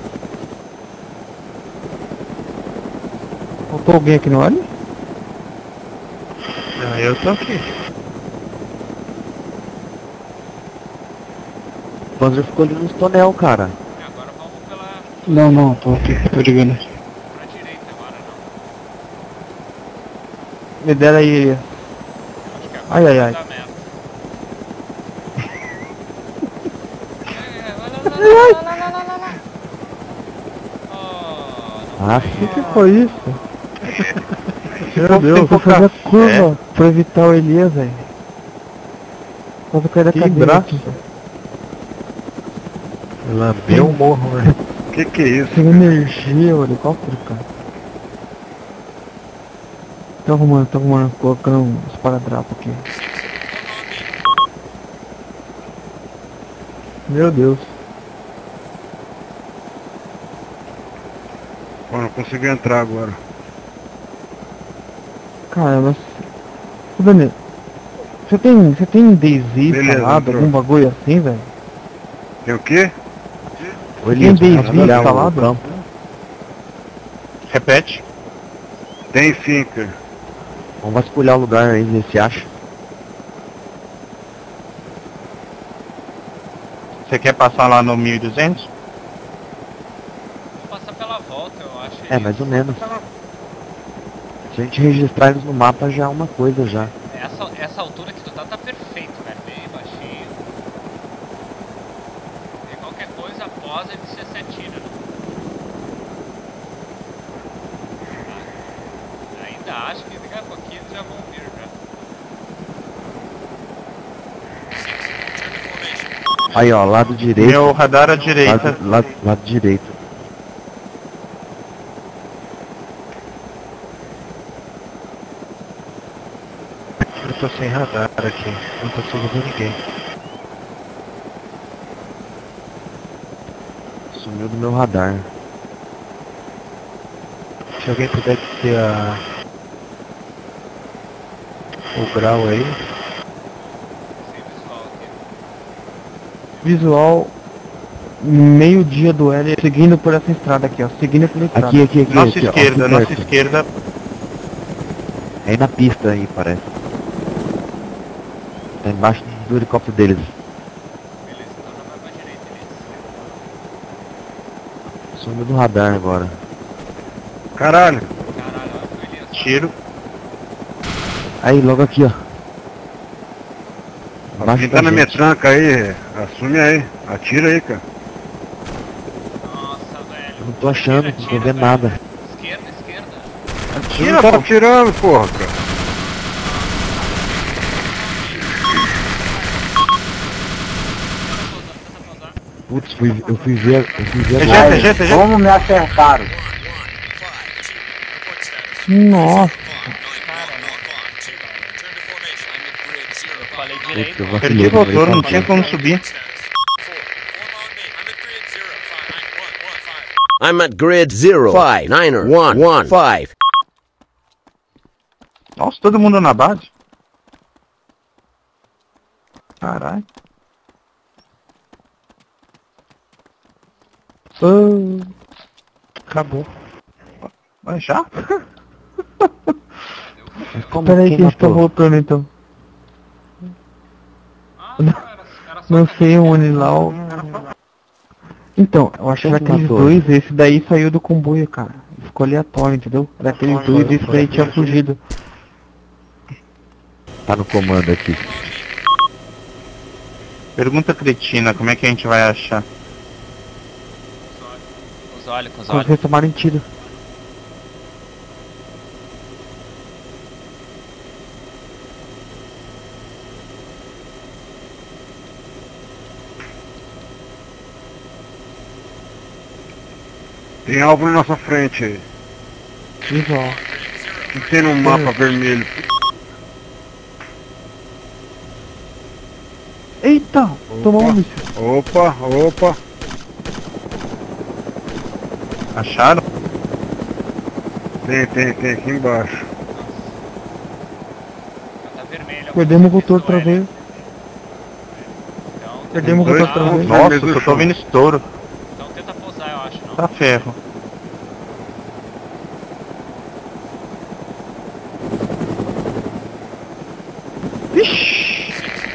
Faltou alguém aqui no L? Ah, eu tô aqui. O Panzer ficou ali nos tonel, cara. E agora vamos pela Não, não, tô aqui, tô ligando. pra direita agora, não. Me deram aí. Acho que agora Ai, ai, ai. dá mesmo. É, vai lá, vai lá, vai lá, vai lá, vai lá, vai lá. Oh, não Ah, O que foi isso? Meu Deus, eu vou fazer a curva pra evitar o Elias, velho. Quase cair da Que cadeira braço. aqui. Lambeu o morro, né? Que que é isso? Sem energia, o helicóptero, cara. Tô arrumando, tô arrumando, colocando uns paradrapos aqui. Meu Deus. Pô, não consigo entrar agora. Cara, mas... Ô, Daniel, você tem, você tem D Z Beleza, instalado, entrou. algum bagulho assim, velho? Tem o quê? Ô, Tem Elias, D Z vamos olhar o instalado? campo. Repete. Tem sim, cara. Vamos vasculhar o lugar aí, ver se acha. Você quer passar lá no mil e duzentos? vou passar pela volta, eu acho. É, mais ou menos. Se a gente registrar eles no mapa já é uma coisa já. Essa, essa altura que tu tá, tá perfeito, velho. Bem baixinho. E qualquer coisa após ele se atira, né? Ah, ainda acho que daqui a pouquinho eles já vão vir já. Aí, ó, lado direito. Meu radar à direita. Lado, lado, lado direito. Eu tô sem radar aqui. Não consigo ver ninguém. Sumiu do meu radar. Se alguém puder ter a... o grau aí. Sem visual aqui. Visual, meio-dia do L, seguindo por essa estrada aqui, ó. Seguindo pela estrada. Aqui, aqui, aqui. Nossa aqui, ó, esquerda, aqui nossa perto. esquerda. É aí na pista aí, parece. Tá embaixo do helicóptero deles. Beleza, então já vai pra direita, Elias. Sumiu do radar agora. Caralho. Caralho, olha o Elias. Tiro. Aí, logo aqui, ó. Embaixo Quem da tá na minha gente. tranca aí, assume aí. Atira aí, cara. Nossa, velho. Eu não tô achando, Tira, não tô tira, vendo velho. nada. Esquerda, esquerda. Não Atira, tá pô. atirando, porra, cara. Putz, fui, eu fui ver, eu fui ver Ejeta, agora. ejeta, ejeta. Como me acertaram? Nossa. Eu falei direito. Puta, eu mano. Perdi o motor, não tinha como subir. I'm at grid zero five niner one one five. Nossa, todo mundo na base? Caralho. Ah, Acabou. Mas já? Como peraí quem que eles estão matou? voltando então. Ah, não, era, era só Não essa sei aqui. onde lá o... Então, eu acho que Quem era que aqueles matou? dois, esse daí saiu do comboio, cara. Ficou aleatório, entendeu? Era aqueles dois, esse daí tinha fugido. Tá no comando aqui. Pergunta cretina, como é que a gente vai achar? Com os olhos, com os Quando olhos. vocês tomarem tiro. Tem alvo na nossa frente aí. Visual. Não tem no mapa vermelho. Eita! Tomamos isso. Opa, opa. Acharam? Tem, tem, tem aqui embaixo. Tá vermelho. Perdemos o motor outra outra vez. Então, Perdemos o dois motor outra vez. pontos. Nossa, Vermelho eu do tô chão. vendo estouro. então tenta pousar, eu acho, não. Tá ferro. Ixi!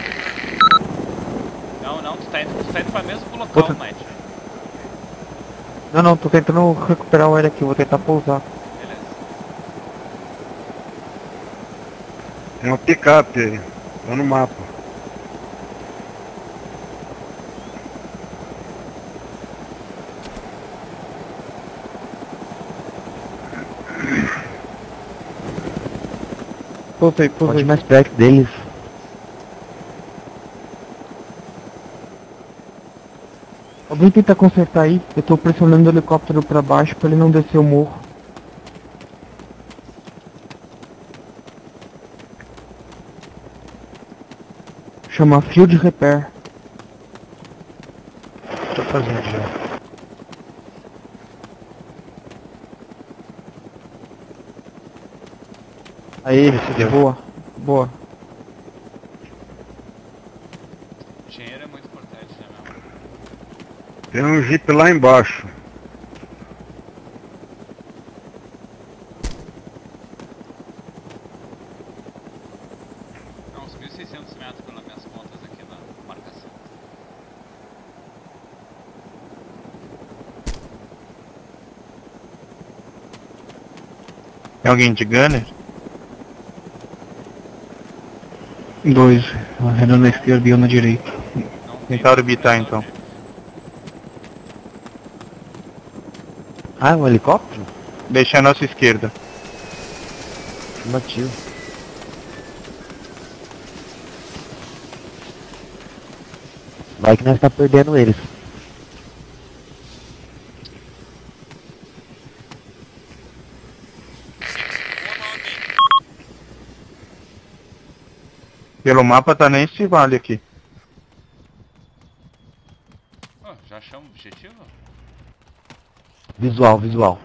Não, não, tu tá indo, tu tá indo pra mesmo pro local, Outra- Matt. Não, não, tô tentando recuperar o L aqui, vou tentar pousar. Beleza. Tem uma picape aí. Tá no mapa. Pousei, Pode pousei. ir mais perto deles. Alguém tenta consertar aí? Eu tô pressionando o helicóptero pra baixo pra ele não descer o morro. Chama Field Repair. Tô fazendo já. Aí, Esse deu. boa, boa. Dinheiro é muito importante, né, meu? Tem um jeep lá embaixo. É uns mil e seiscentos metros pelas minhas contas aqui na marcação. Tem alguém de gunner? Dois. A Renan na esquerda e eu na direita. Não tem Tentar orbitar então. Ah, um helicóptero? Deixa a nossa esquerda. Batido. Vai que nós tá perdendo eles. Pelo mapa tá nesse vale aqui. Oh, já achamos o objetivo? Visual, visual.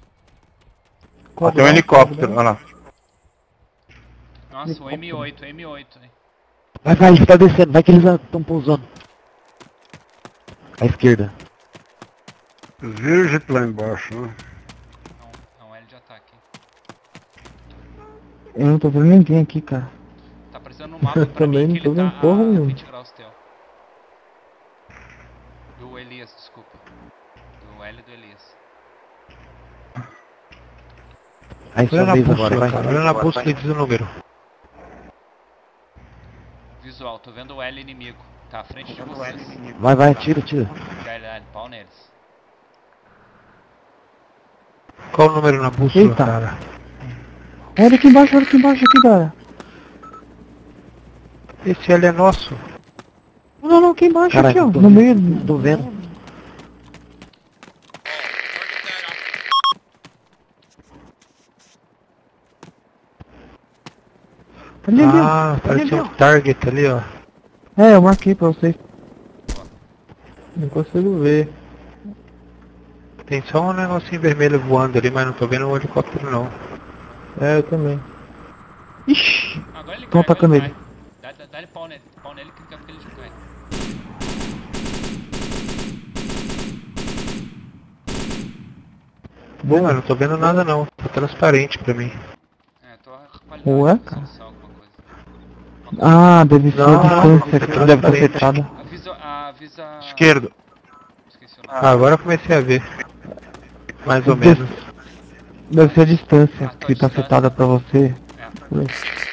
Ó, tem um helicóptero, olha lá. Nossa, o M oito, M oito, hein? Vai, vai, ele tá descendo. Vai que eles estão pousando. À esquerda. Vira o jeep lá embaixo, né? Não, é um L de ataque. Eu não tô vendo ninguém aqui, cara. Tá aparecendo no mapa pra Também mim não que tô ele tá vendo porra a nenhuma. vinte graus teu. Do Elias, desculpa. Do L do Elias. Aí Olha só na vez bússola, agora, vai. cara. Olha na bússola e diz o número. Visual, tô vendo o L inimigo. Tá à frente de vocês. Vai, vai, tira, tira. L, L, pau neles. Qual o número na bússola, Eita. cara? Olha aqui embaixo, olha aqui embaixo, aqui, cara. Esse L é nosso. Não, não, aqui embaixo, Caraca, aqui, ó. eu tô No vendo. meio. Tô vendo. Ali, ali, ó. Ah, apareceu um target ali, ó. É, eu marquei pra vocês. Não consigo ver. Tem só um negocinho vermelho voando ali, mas não tô vendo o helicóptero não. É, eu também. Ixi! Agora ele Estão cai, atacando agora ele. cai. Dá, dá, dá-lhe pau nele, pau nele que ele já cai. Bom, eu não tô vendo nada não. Tá transparente pra mim. É, tô Ué, qualidade, cara? alguma coisa. Ah, deve ser Não, a distância tá que deve estar transparente. afetada. Avisa, avisa... Esquerdo. Esqueci o nome. Ah, agora eu comecei a ver. Mais ou Des- menos. Deve ser a distância Ah, tô que tá distância. afetada pra você. É.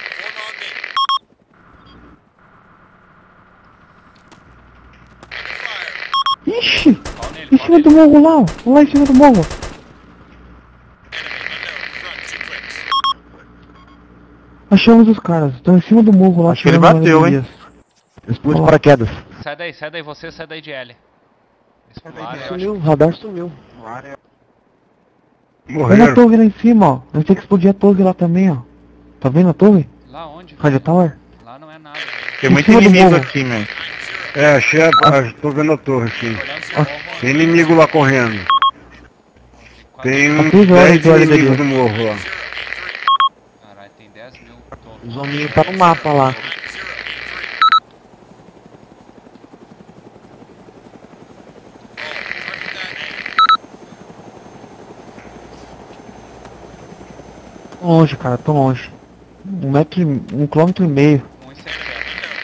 Ixi! Pau nele, Em pau cima nele. do morro lá, ó. Lá em cima do morro. Achamos os caras, estão em cima do morro lá. Acho que ele atirando nas bateu, hein? galeerias. Explode Ó. paraquedas. Sai daí, sai daí você, sai daí de L. Esse daí pulado, de eu acho Sumiu, o radar sumiu. Olha a Morreram. torre lá em cima, ó. Nós temos que explodir a torre lá também, ó. Tá vendo a torre? que- Lá onde? Radio velho? Tower? Lá não é nada, velho. Tem Em muito cima do inimigo morro. aqui, man. É, achei a... ah, tô vendo a torre aqui. Olhando pro morro, Tem inimigo lá correndo. quase- Tem Tá uns três horas dez de hora inimigos dele. no morro lá. Caralho, tem dez mil todos. Os hominhos tá no mapa lá. Tô longe, cara, tô longe. Um metro, e- um quilômetro e meio. um e setenta.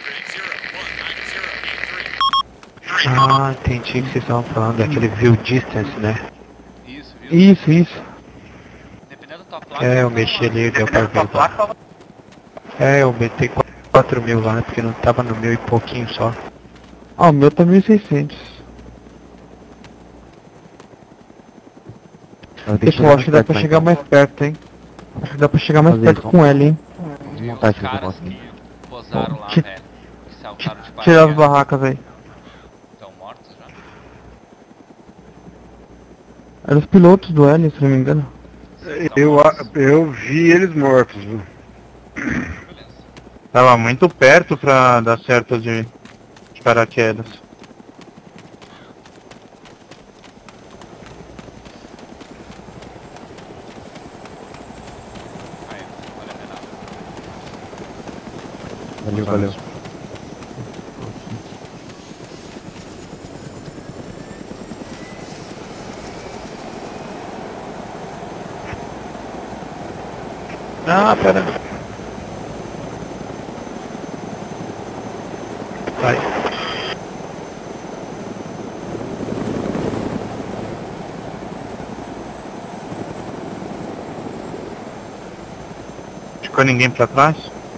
Ah, entendi o que vocês estavam falando. Aquele view distance, né? Isso, viu? Isso, isso. Dependendo da tua placa. É, eu tá mexi lá. ali, deu pra ver. Lá. É, eu meti quatro mil lá, né? Porque não tava no mil e pouquinho só. Ah, o meu tá mil e seiscentos. Eu deixei Pessoal, lá acho que dá perto, pra lá, chegar então. mais perto, hein? Acho que dá pra chegar mais Fazer perto isso. com L, hein? Desmontar Os esse caras negócio. que posaram lá, Ti- velho. Que saltaram de Tirar as paraquedas. barracas, velho. Estão mortos já? Eram os pilotos do L, se não me engano. Eu, a- eu vi eles mortos, viu? Beleza. Tava muito perto pra dar certo de, de paraquedas. Aí, olha a Renato. Valeu, valeu. Ah, pera. Vai. Ficou ninguém pra trás?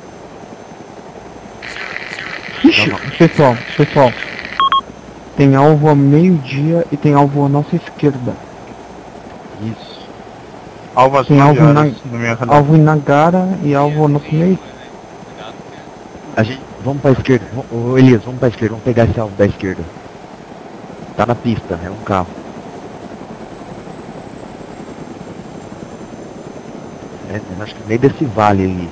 Ixi, pessoal, pessoal. Tem alvo a meio-dia e tem alvo à nossa esquerda. Isso. Alvo às Tem nove alvo horas na- no meu radar. Alvo em Nagara e alvo ao nosso meio. Cuidado, porque A gente, vamos pra esquerda. Ô, ô, Elias, vamos pra esquerda. Vamos pegar esse alvo da esquerda. Tá na pista, é um carro. É, eu acho que no meio desse vale ali.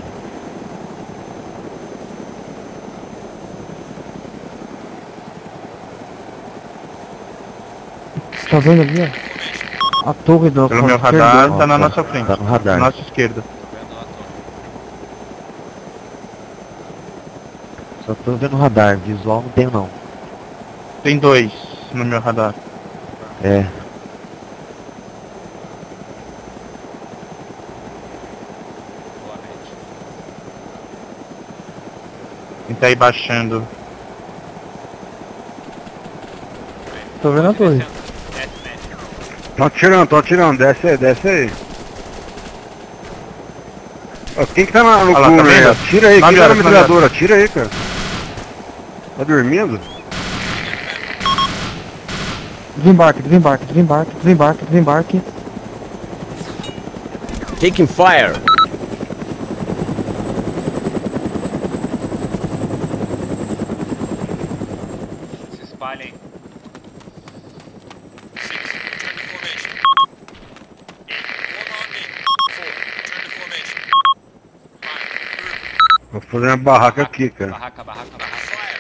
Tá vendo ali, ó? A torre da Pelo nossa meu esquerda. radar, ó. tá na Ó, nossa frente. Tá no radar. Nossa esquerda. tô vendo a torre. Só tô vendo o radar. Visual não tenho não. Tem dois no meu radar. É. Boa noite. Quem tá aí baixando. Tô vendo a torre. Descendo. Desce, desce. Tão atirando, tão atirando. Desce aí, desce aí. Ó, quem que tá na- no Olha lá, cooler tá aí? vendo? Atira aí, quem Nove tá na horas, nove metralhadora? Atira aí, cara. Tá dormindo? Desembarque, desembarque, desembarque, desembarque, desembarque. Taking fire. Se espalhem. Fazer uma barraca aqui, cara. Barraca, barraca, barraca.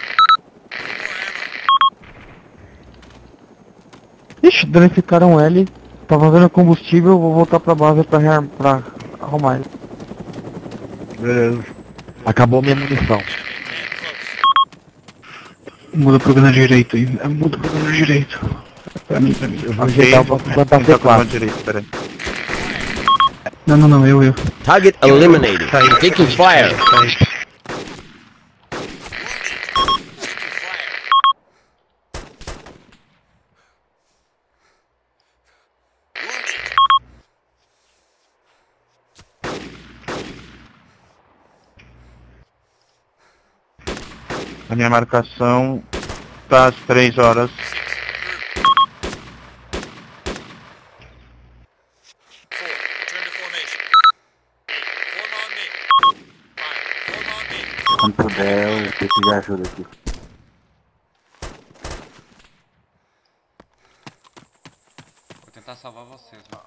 Ixi, danificaram L. Tá vazando combustível, vou voltar pra base pra, rear- pra arrumar ele. Beleza. Acabou minha munição. Muda pro canal direito aí. Muda pro canal direito. Pra mim, pra mim. Eu vou ajeitar o plantar Quem tá C com a mão quatro. direita, peraí. Não, não, não, eu, eu. Target eliminated. Taking fire. A minha marcação tá às três horas. Quando puder, eu preciso de ajuda aqui. Vou tentar salvar vocês, mano.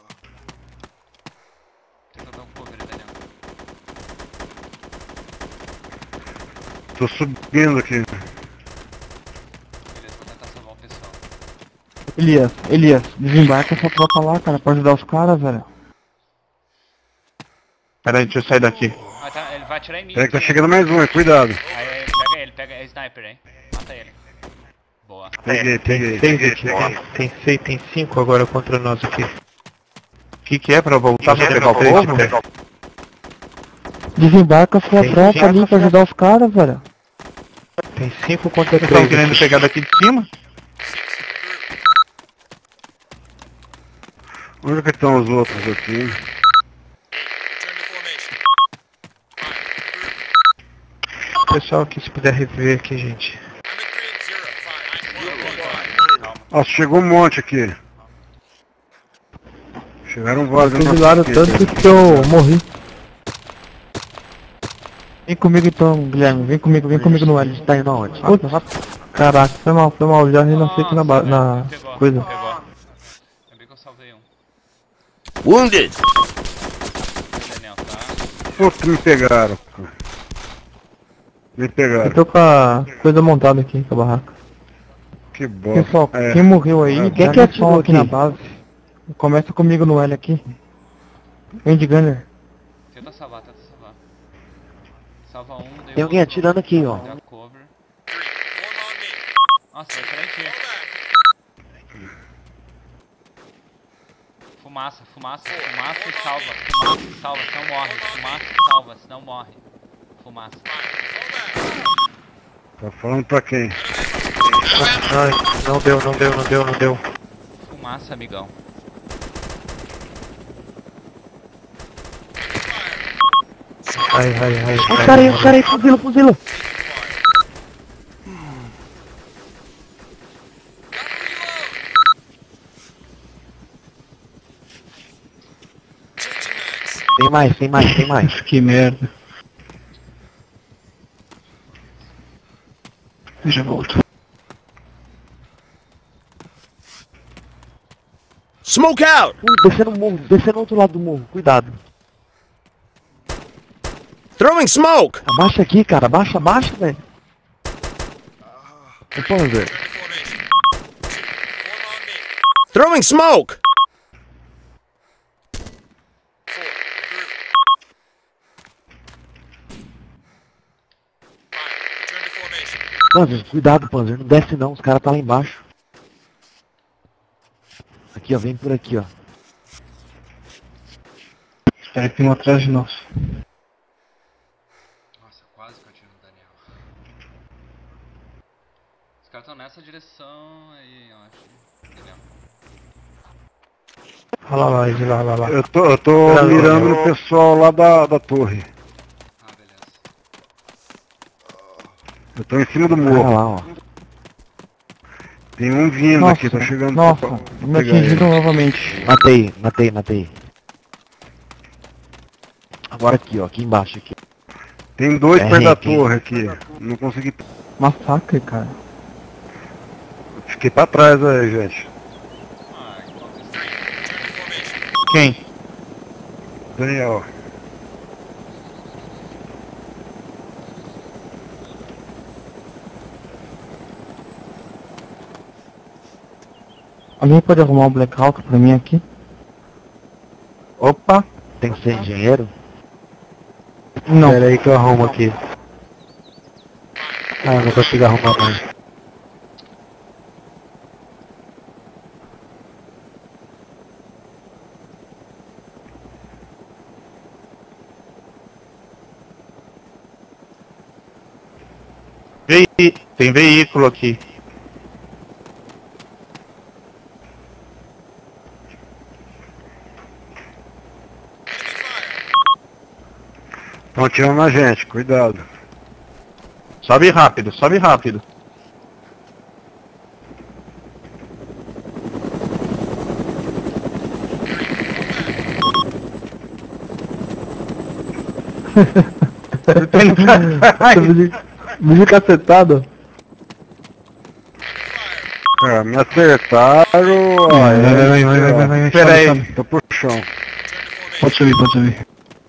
Tenta dar um cover, Daniel. Tô subindo aqui. Beleza, vou tentar salvar o pessoal. Elias, Elias, desembarca essa tropa lá, cara, pra ajudar os caras, velho. Peraí, deixa eu sair daqui. Ah, tá, ele vai atirar em mim. Peraí que tá chegando mais um, hein? Cuidado. Aí, aí, pega ele, pega é sniper aí. Mata ele. Boa. Peguei, peguei. Seis aqui, tem seis, tem cinco agora contra nós aqui. O que que é pra eu voltar pra pegar o Três de povo? pé. Desembarca sua Tem tropa cinco. ali pra ajudar os caras, velho. Tem cinco contra Vocês estão três. querendo aqui. pegar daqui de cima? Onde que estão os outros aqui? Pessoal aqui, se puder rever aqui, gente. Nossa, chegou um monte aqui. Chegaram vários. na nossa Fuzilaram esquerda. tanto que eu morri. Vem comigo então, Guilherme, vem comigo, vem comigo no L. Tá indo aonde? Putz, caraca, foi mal, foi mal, já renasci aqui na, ba- na Nossa, pegou, coisa. Pegou. Lembrei que eu salvei um. Wounded. Daniel, tá? Putz, me pegaram. Me Eu pegaram. tô com a coisa montada aqui, com a barraca. Que bosta. Pessoal, É. quem morreu aí, É. quem que atirou aqui na base? Começa comigo no L aqui. Vem de Gunner. Tenta salvar, tenta salvar. Salva um, daí Tem o alguém outro atirando aqui, ó. dá cover. Nossa, vai atirar em ti. Fumaça, fumaça, fumaça e salva. Fumaça e salva, senão morre. Fumaça e salva, senão morre. Fumaça. Tá falando pra quem? Ai, não deu, não deu, não deu, não deu. Fumaça, amigão. Ai, ai, ai. O cara aí, o cara aí, fuzila, fuzila. Tem mais, tem mais, tem mais. Que merda. Eu já volto. Smoke out. Ui, descendo o morro, descendo do outro lado do morro, cuidado. Throwing smoke. Abaixa aqui, cara, abaixa, abaixa, velho. Ô, Panzer, Throwing smoke. Panzer, cuidado, Panzer, não desce não, os caras tá lá embaixo. Aqui, ó, vem por aqui, ó. Espera que tem um atrás de nós. Nossa, quase que eu tiro no Daniel. Os caras estão nessa direção aí, eu acho. Daniel. Olha lá, lá, olha lá, olha lá. Eu tô, eu tô Não, mirando não. no pessoal lá da, da torre. Ah, beleza. Eu tô em cima do Olha morro. lá, ó. Tem um vindo Nossa, aqui, tô chegando nossa, pra- pra me pegar ele. atingiram novamente. Matei, matei, matei. Agora aqui, ó, aqui embaixo, aqui. Tem dois É, perto da quem? torre aqui. Não consegui. Massacre, cara. Fiquei pra trás aí, gente. Ah, enquanto isso. Quem? Daniel. Alguém pode arrumar um blackout pra mim aqui? Opa! Tem que ser engenheiro? Não. Pera aí que eu arrumo aqui. Ah, não consigo arrumar mais. Vei... Tem veículo aqui. Estão atirando na gente, cuidado. Sobe rápido, sobe rápido. Bicho cacetado. É, me acertaram. Vai, vai, vai, vai, vai, vai, vai. Pera aí. Tô pro chão. Pode subir, pode subir.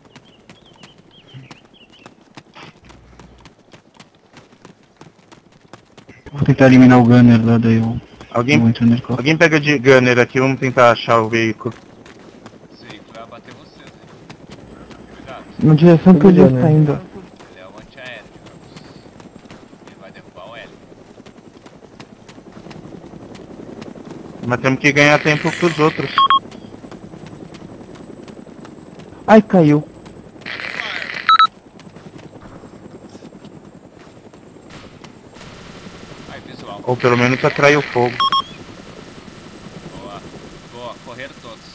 Vou tentar eliminar o gunner lá, daí eu... Alguém, eu entro nele com- alguém pega de gunner aqui, vamos tentar achar o veículo. Esse veículo vai bater vocês aí. Cuidado, Na direção que o Elias tá indo. ele é o antiaéreo, digamos. Ele vai derrubar o L. Mas temos que ganhar tempo pros outros. Ai, caiu. Aí, visual. Ou pelo menos atrair o fogo. Boa. Boa, correram todos.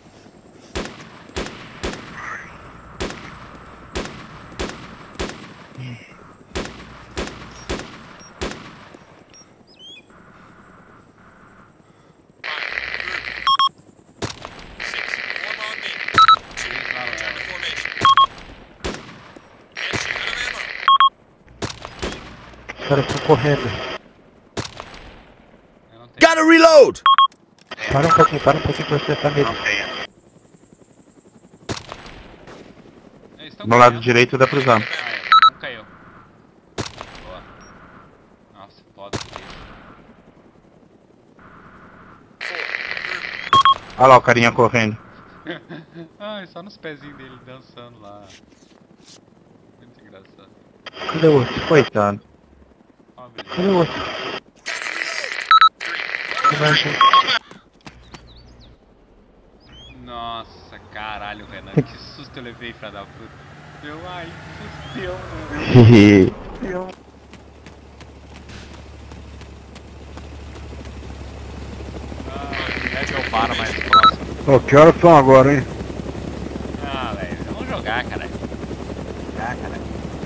Três lá no L. Os caras estão correndo. Eu não tenho. Gotta reload! Para um pouquinho, para um pouquinho pra acertar nele. Eles estão Do lado correndo. direito dá pra usar. Ah, é. Um caiu. Boa. Nossa, foda isso. Olha lá o carinha correndo. Ai, só nos pezinhos dele dançando lá. Muito engraçado. Cadê o outro? Coitado. Ó, beleza. Cadê o outro? Nossa, caralho, Renan, que susto eu levei, filha da puta. Meu, ai, que susteu, mano. Ah, é que eu paro mais próximo. Ô, que horas são agora, hein? Ah, velho, vamos jogar, caralho. Jogar, caralho.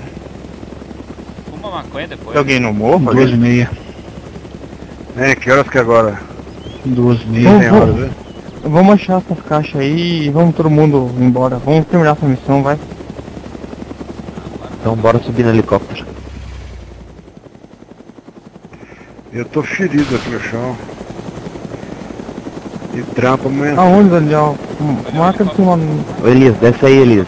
Fuma maconha depois. Tem alguém no morro Duas e ali? meia. É, que horas que é agora? Duas e meia. Vamos, Tem horas, vamos, né? vamos achar essas caixas aí e vamos todo mundo embora. Vamos terminar essa missão, vai. Então bora subir no helicóptero. Eu tô ferido aqui no chão. E trampa amanhã. Aonde, Daniel? M- Marca de cima. Ô Elias, desce aí, Elias.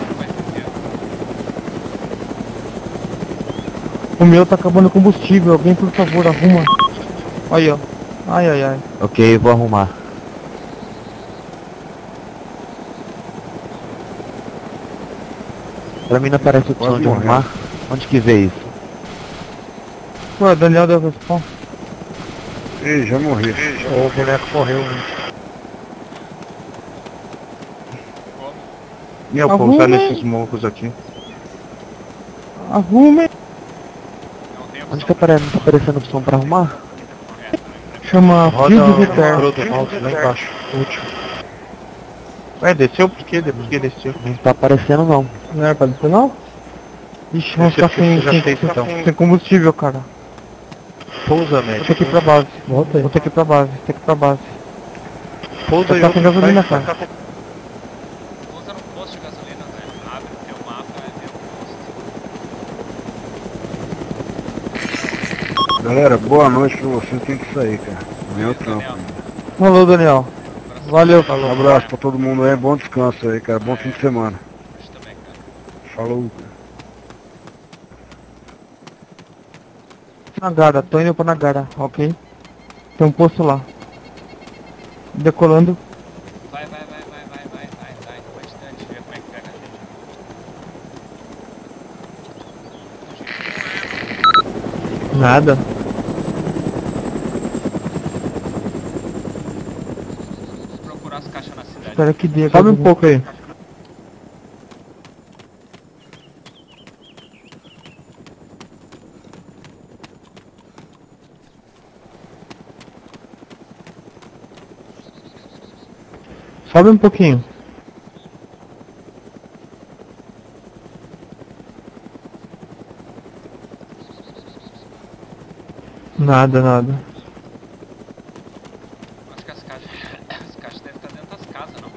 O meu tá acabando o combustível. Alguém, por favor, arruma. Aí, ó. Ai, ai, ai. Ok, vou arrumar. Pra mim não aparece a opção Quase de morreu. arrumar. Onde que vê isso? Ué, Daniel deu respawn. Ih, já morri. O boneco morreu, né? Meu, Arruma. pousar nesses morros aqui. Arrume. Não tem Onde que apare... não tá aparecendo a opção pra arrumar? Chama Roda Field o Repair. controle do mouse lá embaixo. O último. Ué, desceu por quê? Por que desceu? Não tá aparecendo não. Não era pra descer, não? Ixi, vamos Esse ficar sem, aqui você já sem, fez, sem- então. sem combustível, cara. Pousa, Vou médico. ter que ir pra base. Volta aí. Vou ter que ir pra base. Vou ter que ir pra base. Pousa Tá e sem outro gasolina, sai, cara. sai. Usa no posto de gasolina, velho. Abre o teu mapa e vê o posto. Galera, boa noite pra vocês. Tem que sair, cara. Amanhã eu trampo. Daniel, Falou, Daniel. Valeu. Um abraço pra todo mundo aí. Bom descanso aí, cara. Bom fim de semana. hoje também, cara. Falou, cara. Nagara, tô indo pra Nagara, ok? Tem um posto lá. Decolando. Vai, vai, vai, vai, vai, vai, vai, vai. Bastante, ver como é que pega a gente. Nada. Procurar as caixas na cidade. Espera que dê. Sobe um pouco aí. Sobe um pouquinho. Nada, nada. Acho que as caixas. As caixas devem estar dentro das casas, não?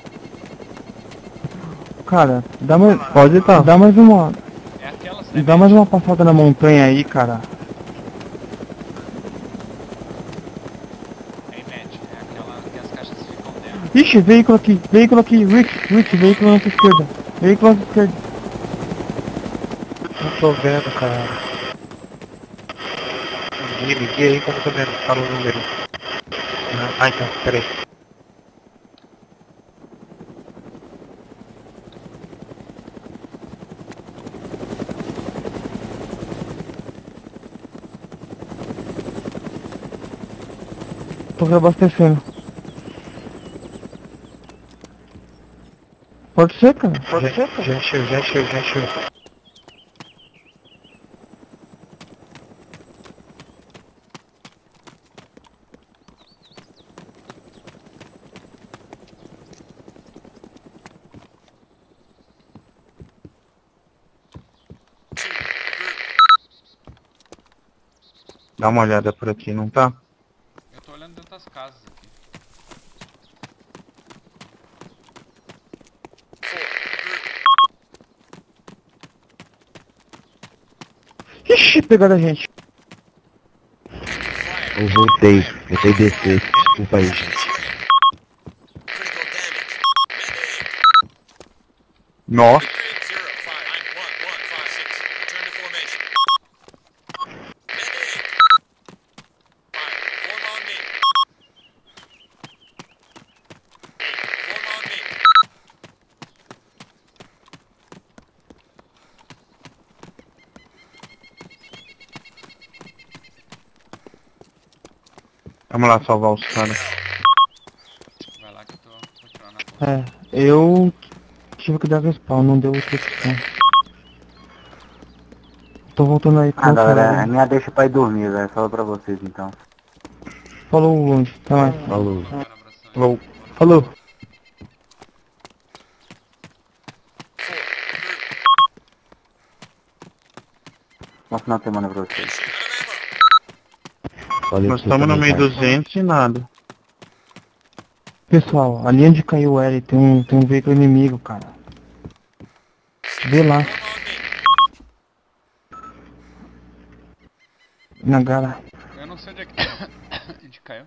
Cara, dá mais. Pode estar. Dá mais uma. É aquelas, né? Dá mais uma passada na montanha aí, cara. Aí, Matt, é aquela que as caixas ficam dentro. Ixi, veículo aqui, veículo aqui, Rick, Rick, veículo na sua esquerda. Veículo na sua esquerda. Não tô vendo, cara. Me guia aí como eu tô vendo. Fala o número. Ah, então, peraí. Tô reabastecendo. Pode ser, cara. Pode Já, ser, cara. já encheu, já encheu, já encheu. Dá uma olhada por aqui, não tá? Eu tô olhando dentro das casas aqui. Ixi, pegaram a gente. Eu voltei, tentei descer. Desculpa aí, gente. Nossa. Vamos lá salvar os caras. Vai lá que eu tô, tô tirando a bolsa. É, eu tive que dar respawn, não deu outra opção. Tô voltando aí com Ah, o galera, cara. a minha deixa pra ir dormir, velho. Só pra vocês então. Falou, longe. Até mais. Falou. Falou. Falou. Bom final de semana pra vocês. Valeu Nós por você estamos no também, meio cara. duzentos e nada. Pessoal, ali onde caiu o L tem um, tem um veículo inimigo, cara. Vê lá. Na gara. Eu não sei onde é que. Onde caiu?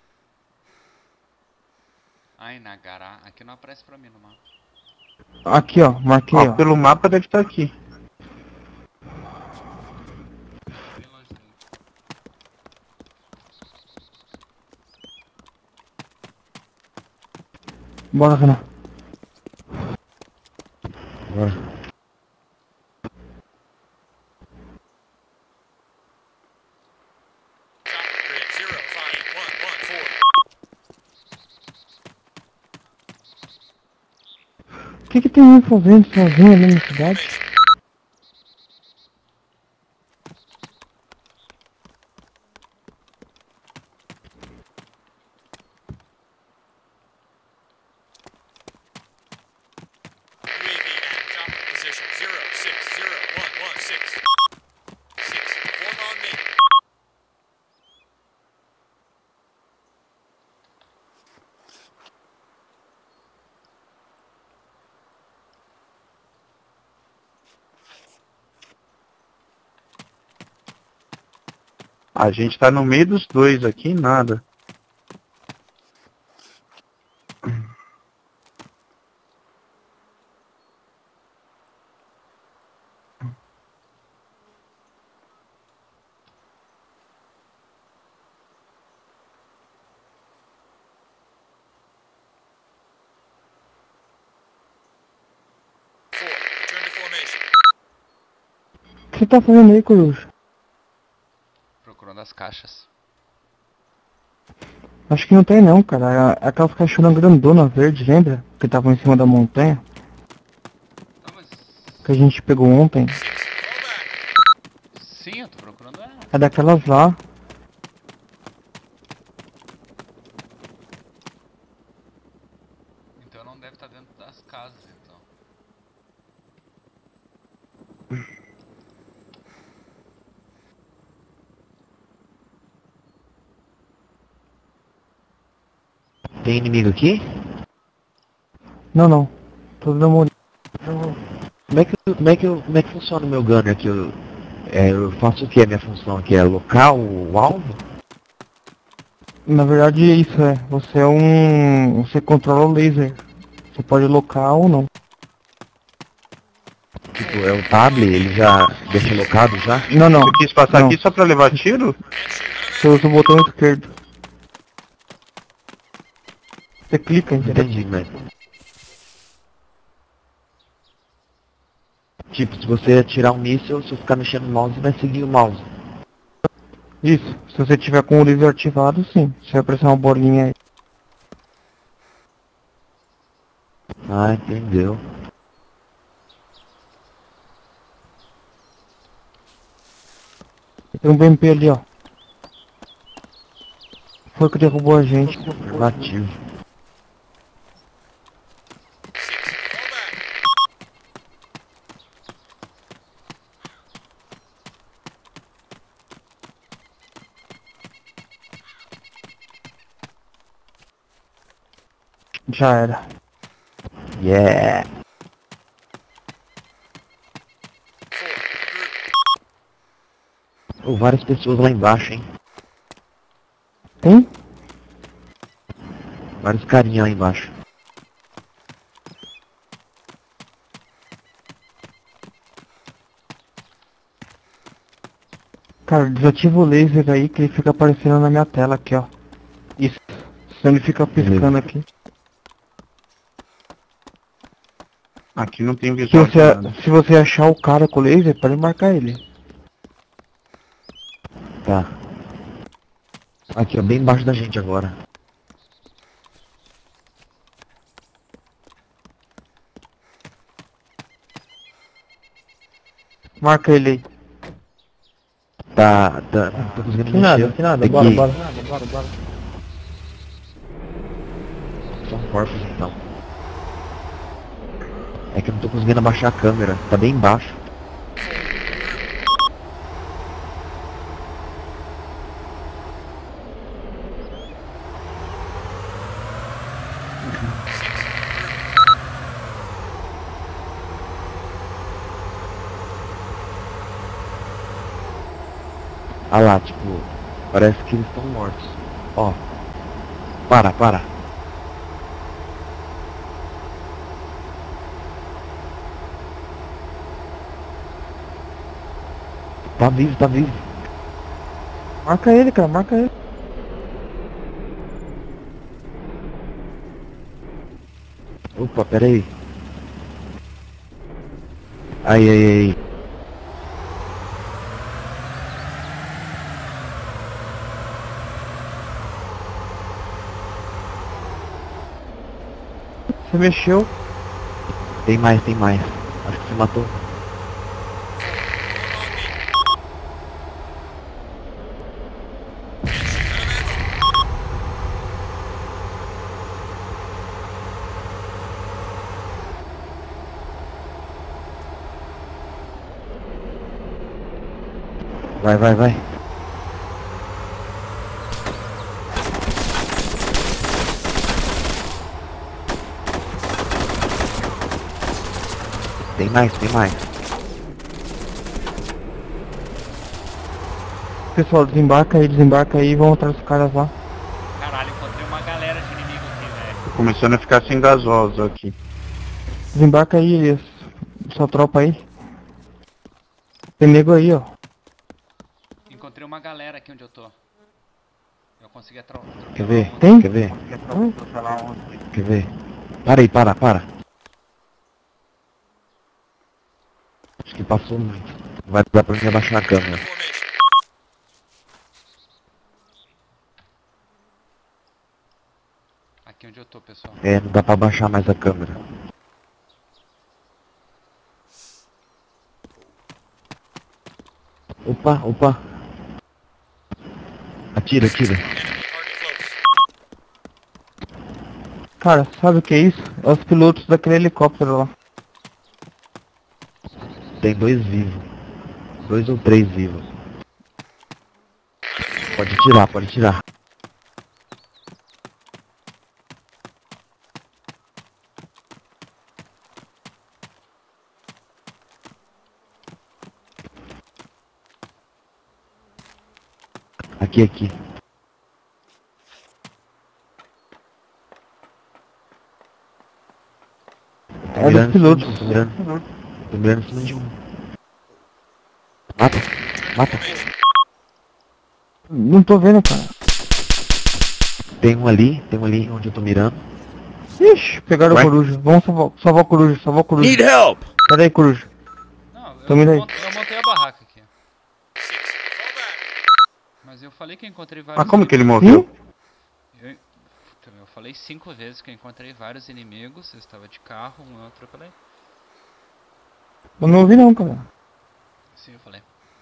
Ai, Nagara. Aqui não aparece pra mim no mapa. Aqui, ó. Marquei, Ó, ó. pelo mapa deve estar aqui. Bem longe dele. Bora, Renan. Bora. O que que tem um fazendo sozinho ali na cidade? A gente tá no meio dos dois aqui, nada. você tá fazendo aí, Coruja? Procurando as caixas. Acho que não tem não, cara. É aquelas caixonas grandonas verdes, lembra? Que estavam em cima da montanha. Não, mas... Que a gente pegou ontem. Sim, eu tô procurando ela. É daquelas lá. Então não deve estar dentro das casas, então. Tem inimigo aqui? Não, não. Tô dando uma olhada. Como é que, como é que, eu, como é que funciona o meu gunner aqui? Eu, é, eu faço o que? A minha função aqui é local o alvo? Na verdade é isso, é. Você é um... Você controla o laser. Você pode locar ou não. Tipo, é o tablet, ele já deixa locado já? Não, não. Você quis passar Não. aqui só pra levar tiro? Você usa o botão esquerdo. Você clica, entendeu? Entendi, mas... Tipo, se você atirar um míssil, se eu ficar mexendo no mouse, vai seguir o mouse. Isso. Se você tiver com o laser ativado, sim. Você vai pressionar uma bolinha aí. Ah, entendeu. Tem um B M P ali, ó. Foi que derrubou a gente. Afirmativo. Já era. Yeah! Oh, várias pessoas lá embaixo, hein? Tem? Vários carinha lá embaixo. Cara, desativa o laser aí que ele fica aparecendo na minha tela aqui, ó. Isso. Senão ele fica piscando aqui. Aqui não tem Se visual de você, nada. se você achar o cara com o laser, pode marcar ele. Tá. Aqui, ó, bem embaixo da gente agora. Marca ele aí. Tá, tá, não tô conseguindo Que mexer. nada, que nada, Aqui. bora, bora, nada, bora, bora. São corpos então. É que eu não tô conseguindo abaixar a câmera, tá bem embaixo. Ah lá, tipo, parece que eles estão mortos. Ó. Para, para. Tá vivo, tá vivo. Marca ele, cara, marca ele. Opa, pera aí. Aí, aí, aí. Você mexeu. Tem mais, tem mais. Acho que você matou. Vai, vai, vai. Tem mais, tem mais. Pessoal, desembarca aí, desembarca aí e vão atrás dos caras lá. Caralho, encontrei uma galera de inimigo aqui, velho. Tô começando a ficar sem gasosa aqui. Desembarca aí, Elias. Sua tropa aí. Tem nego aí, ó. Encontrei uma galera aqui onde eu tô. Eu consegui atravessar. Quer ver? Tem? Quer ver? Quer ver? Para aí, para, para. Acho que passou muito. Vai dar pra mim abaixar a câmera. Aqui onde eu tô, pessoal. É, não dá pra abaixar mais a câmera. Opa, opa. Atira, atira. Cara, sabe o que é isso? É os pilotos daquele helicóptero lá. Tem dois vivos. Dois ou três vivos. Pode tirar, pode tirar. Aqui, aqui. Tô É dos mirando em cima pilotos. de um, tô mirando. Tô mirando em cima de um. Mata, mata. Não tô vendo, cara. Tem um ali, tem um ali onde eu tô mirando. Ixi, pegaram Ué? o coruja. Vamos salvar, salvar o coruja, salvar o coruja. Need help! Pera aí, coruja. Não, eu, Tamo indo aí. mont- eu montei a barraca aqui. Mas eu falei que eu encontrei vários Ah, como que ele inimigos. moveu? Eu, puta, eu falei cinco vezes que eu encontrei vários inimigos. Eu estava de carro, um outro eu falei. Eu não ouvi não, cara. Sim, eu falei.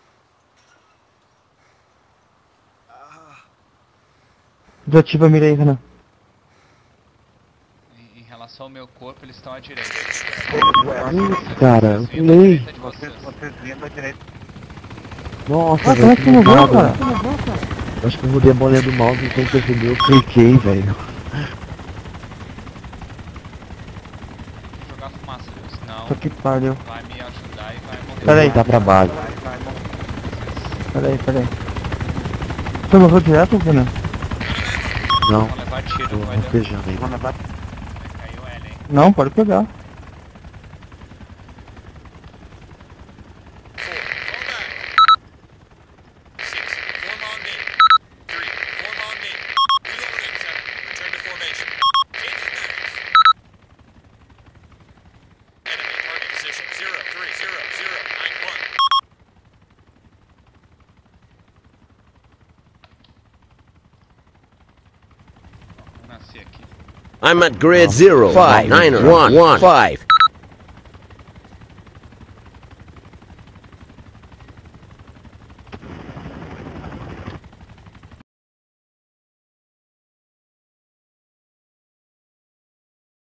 Desativa a mira aí, Renan. Em, em relação ao meu corpo, eles estão à direita. Ih, cara, eu Vocês vindo à pulei. direita de vocês. Vocês vindo à direita. Nossa, Ah, como é que você eu moveu, nada. cara? Eu acho que eu rodei a bolinha do mouse e sem perceber eu cliquei, velho. Vou jogar fumaça, viu? Senão Puta que pariu. vai me ajudar e vai morrer. Pera aí. Tá pra base. Pera aí, pera aí. Você morreu direto, Renan? Não, Vão levar tiro, tô vai dar. rastejando aí. Caiu L, hein? Não, pode pegar. Vou nascer aqui. I'm at grid zero five nine one one five.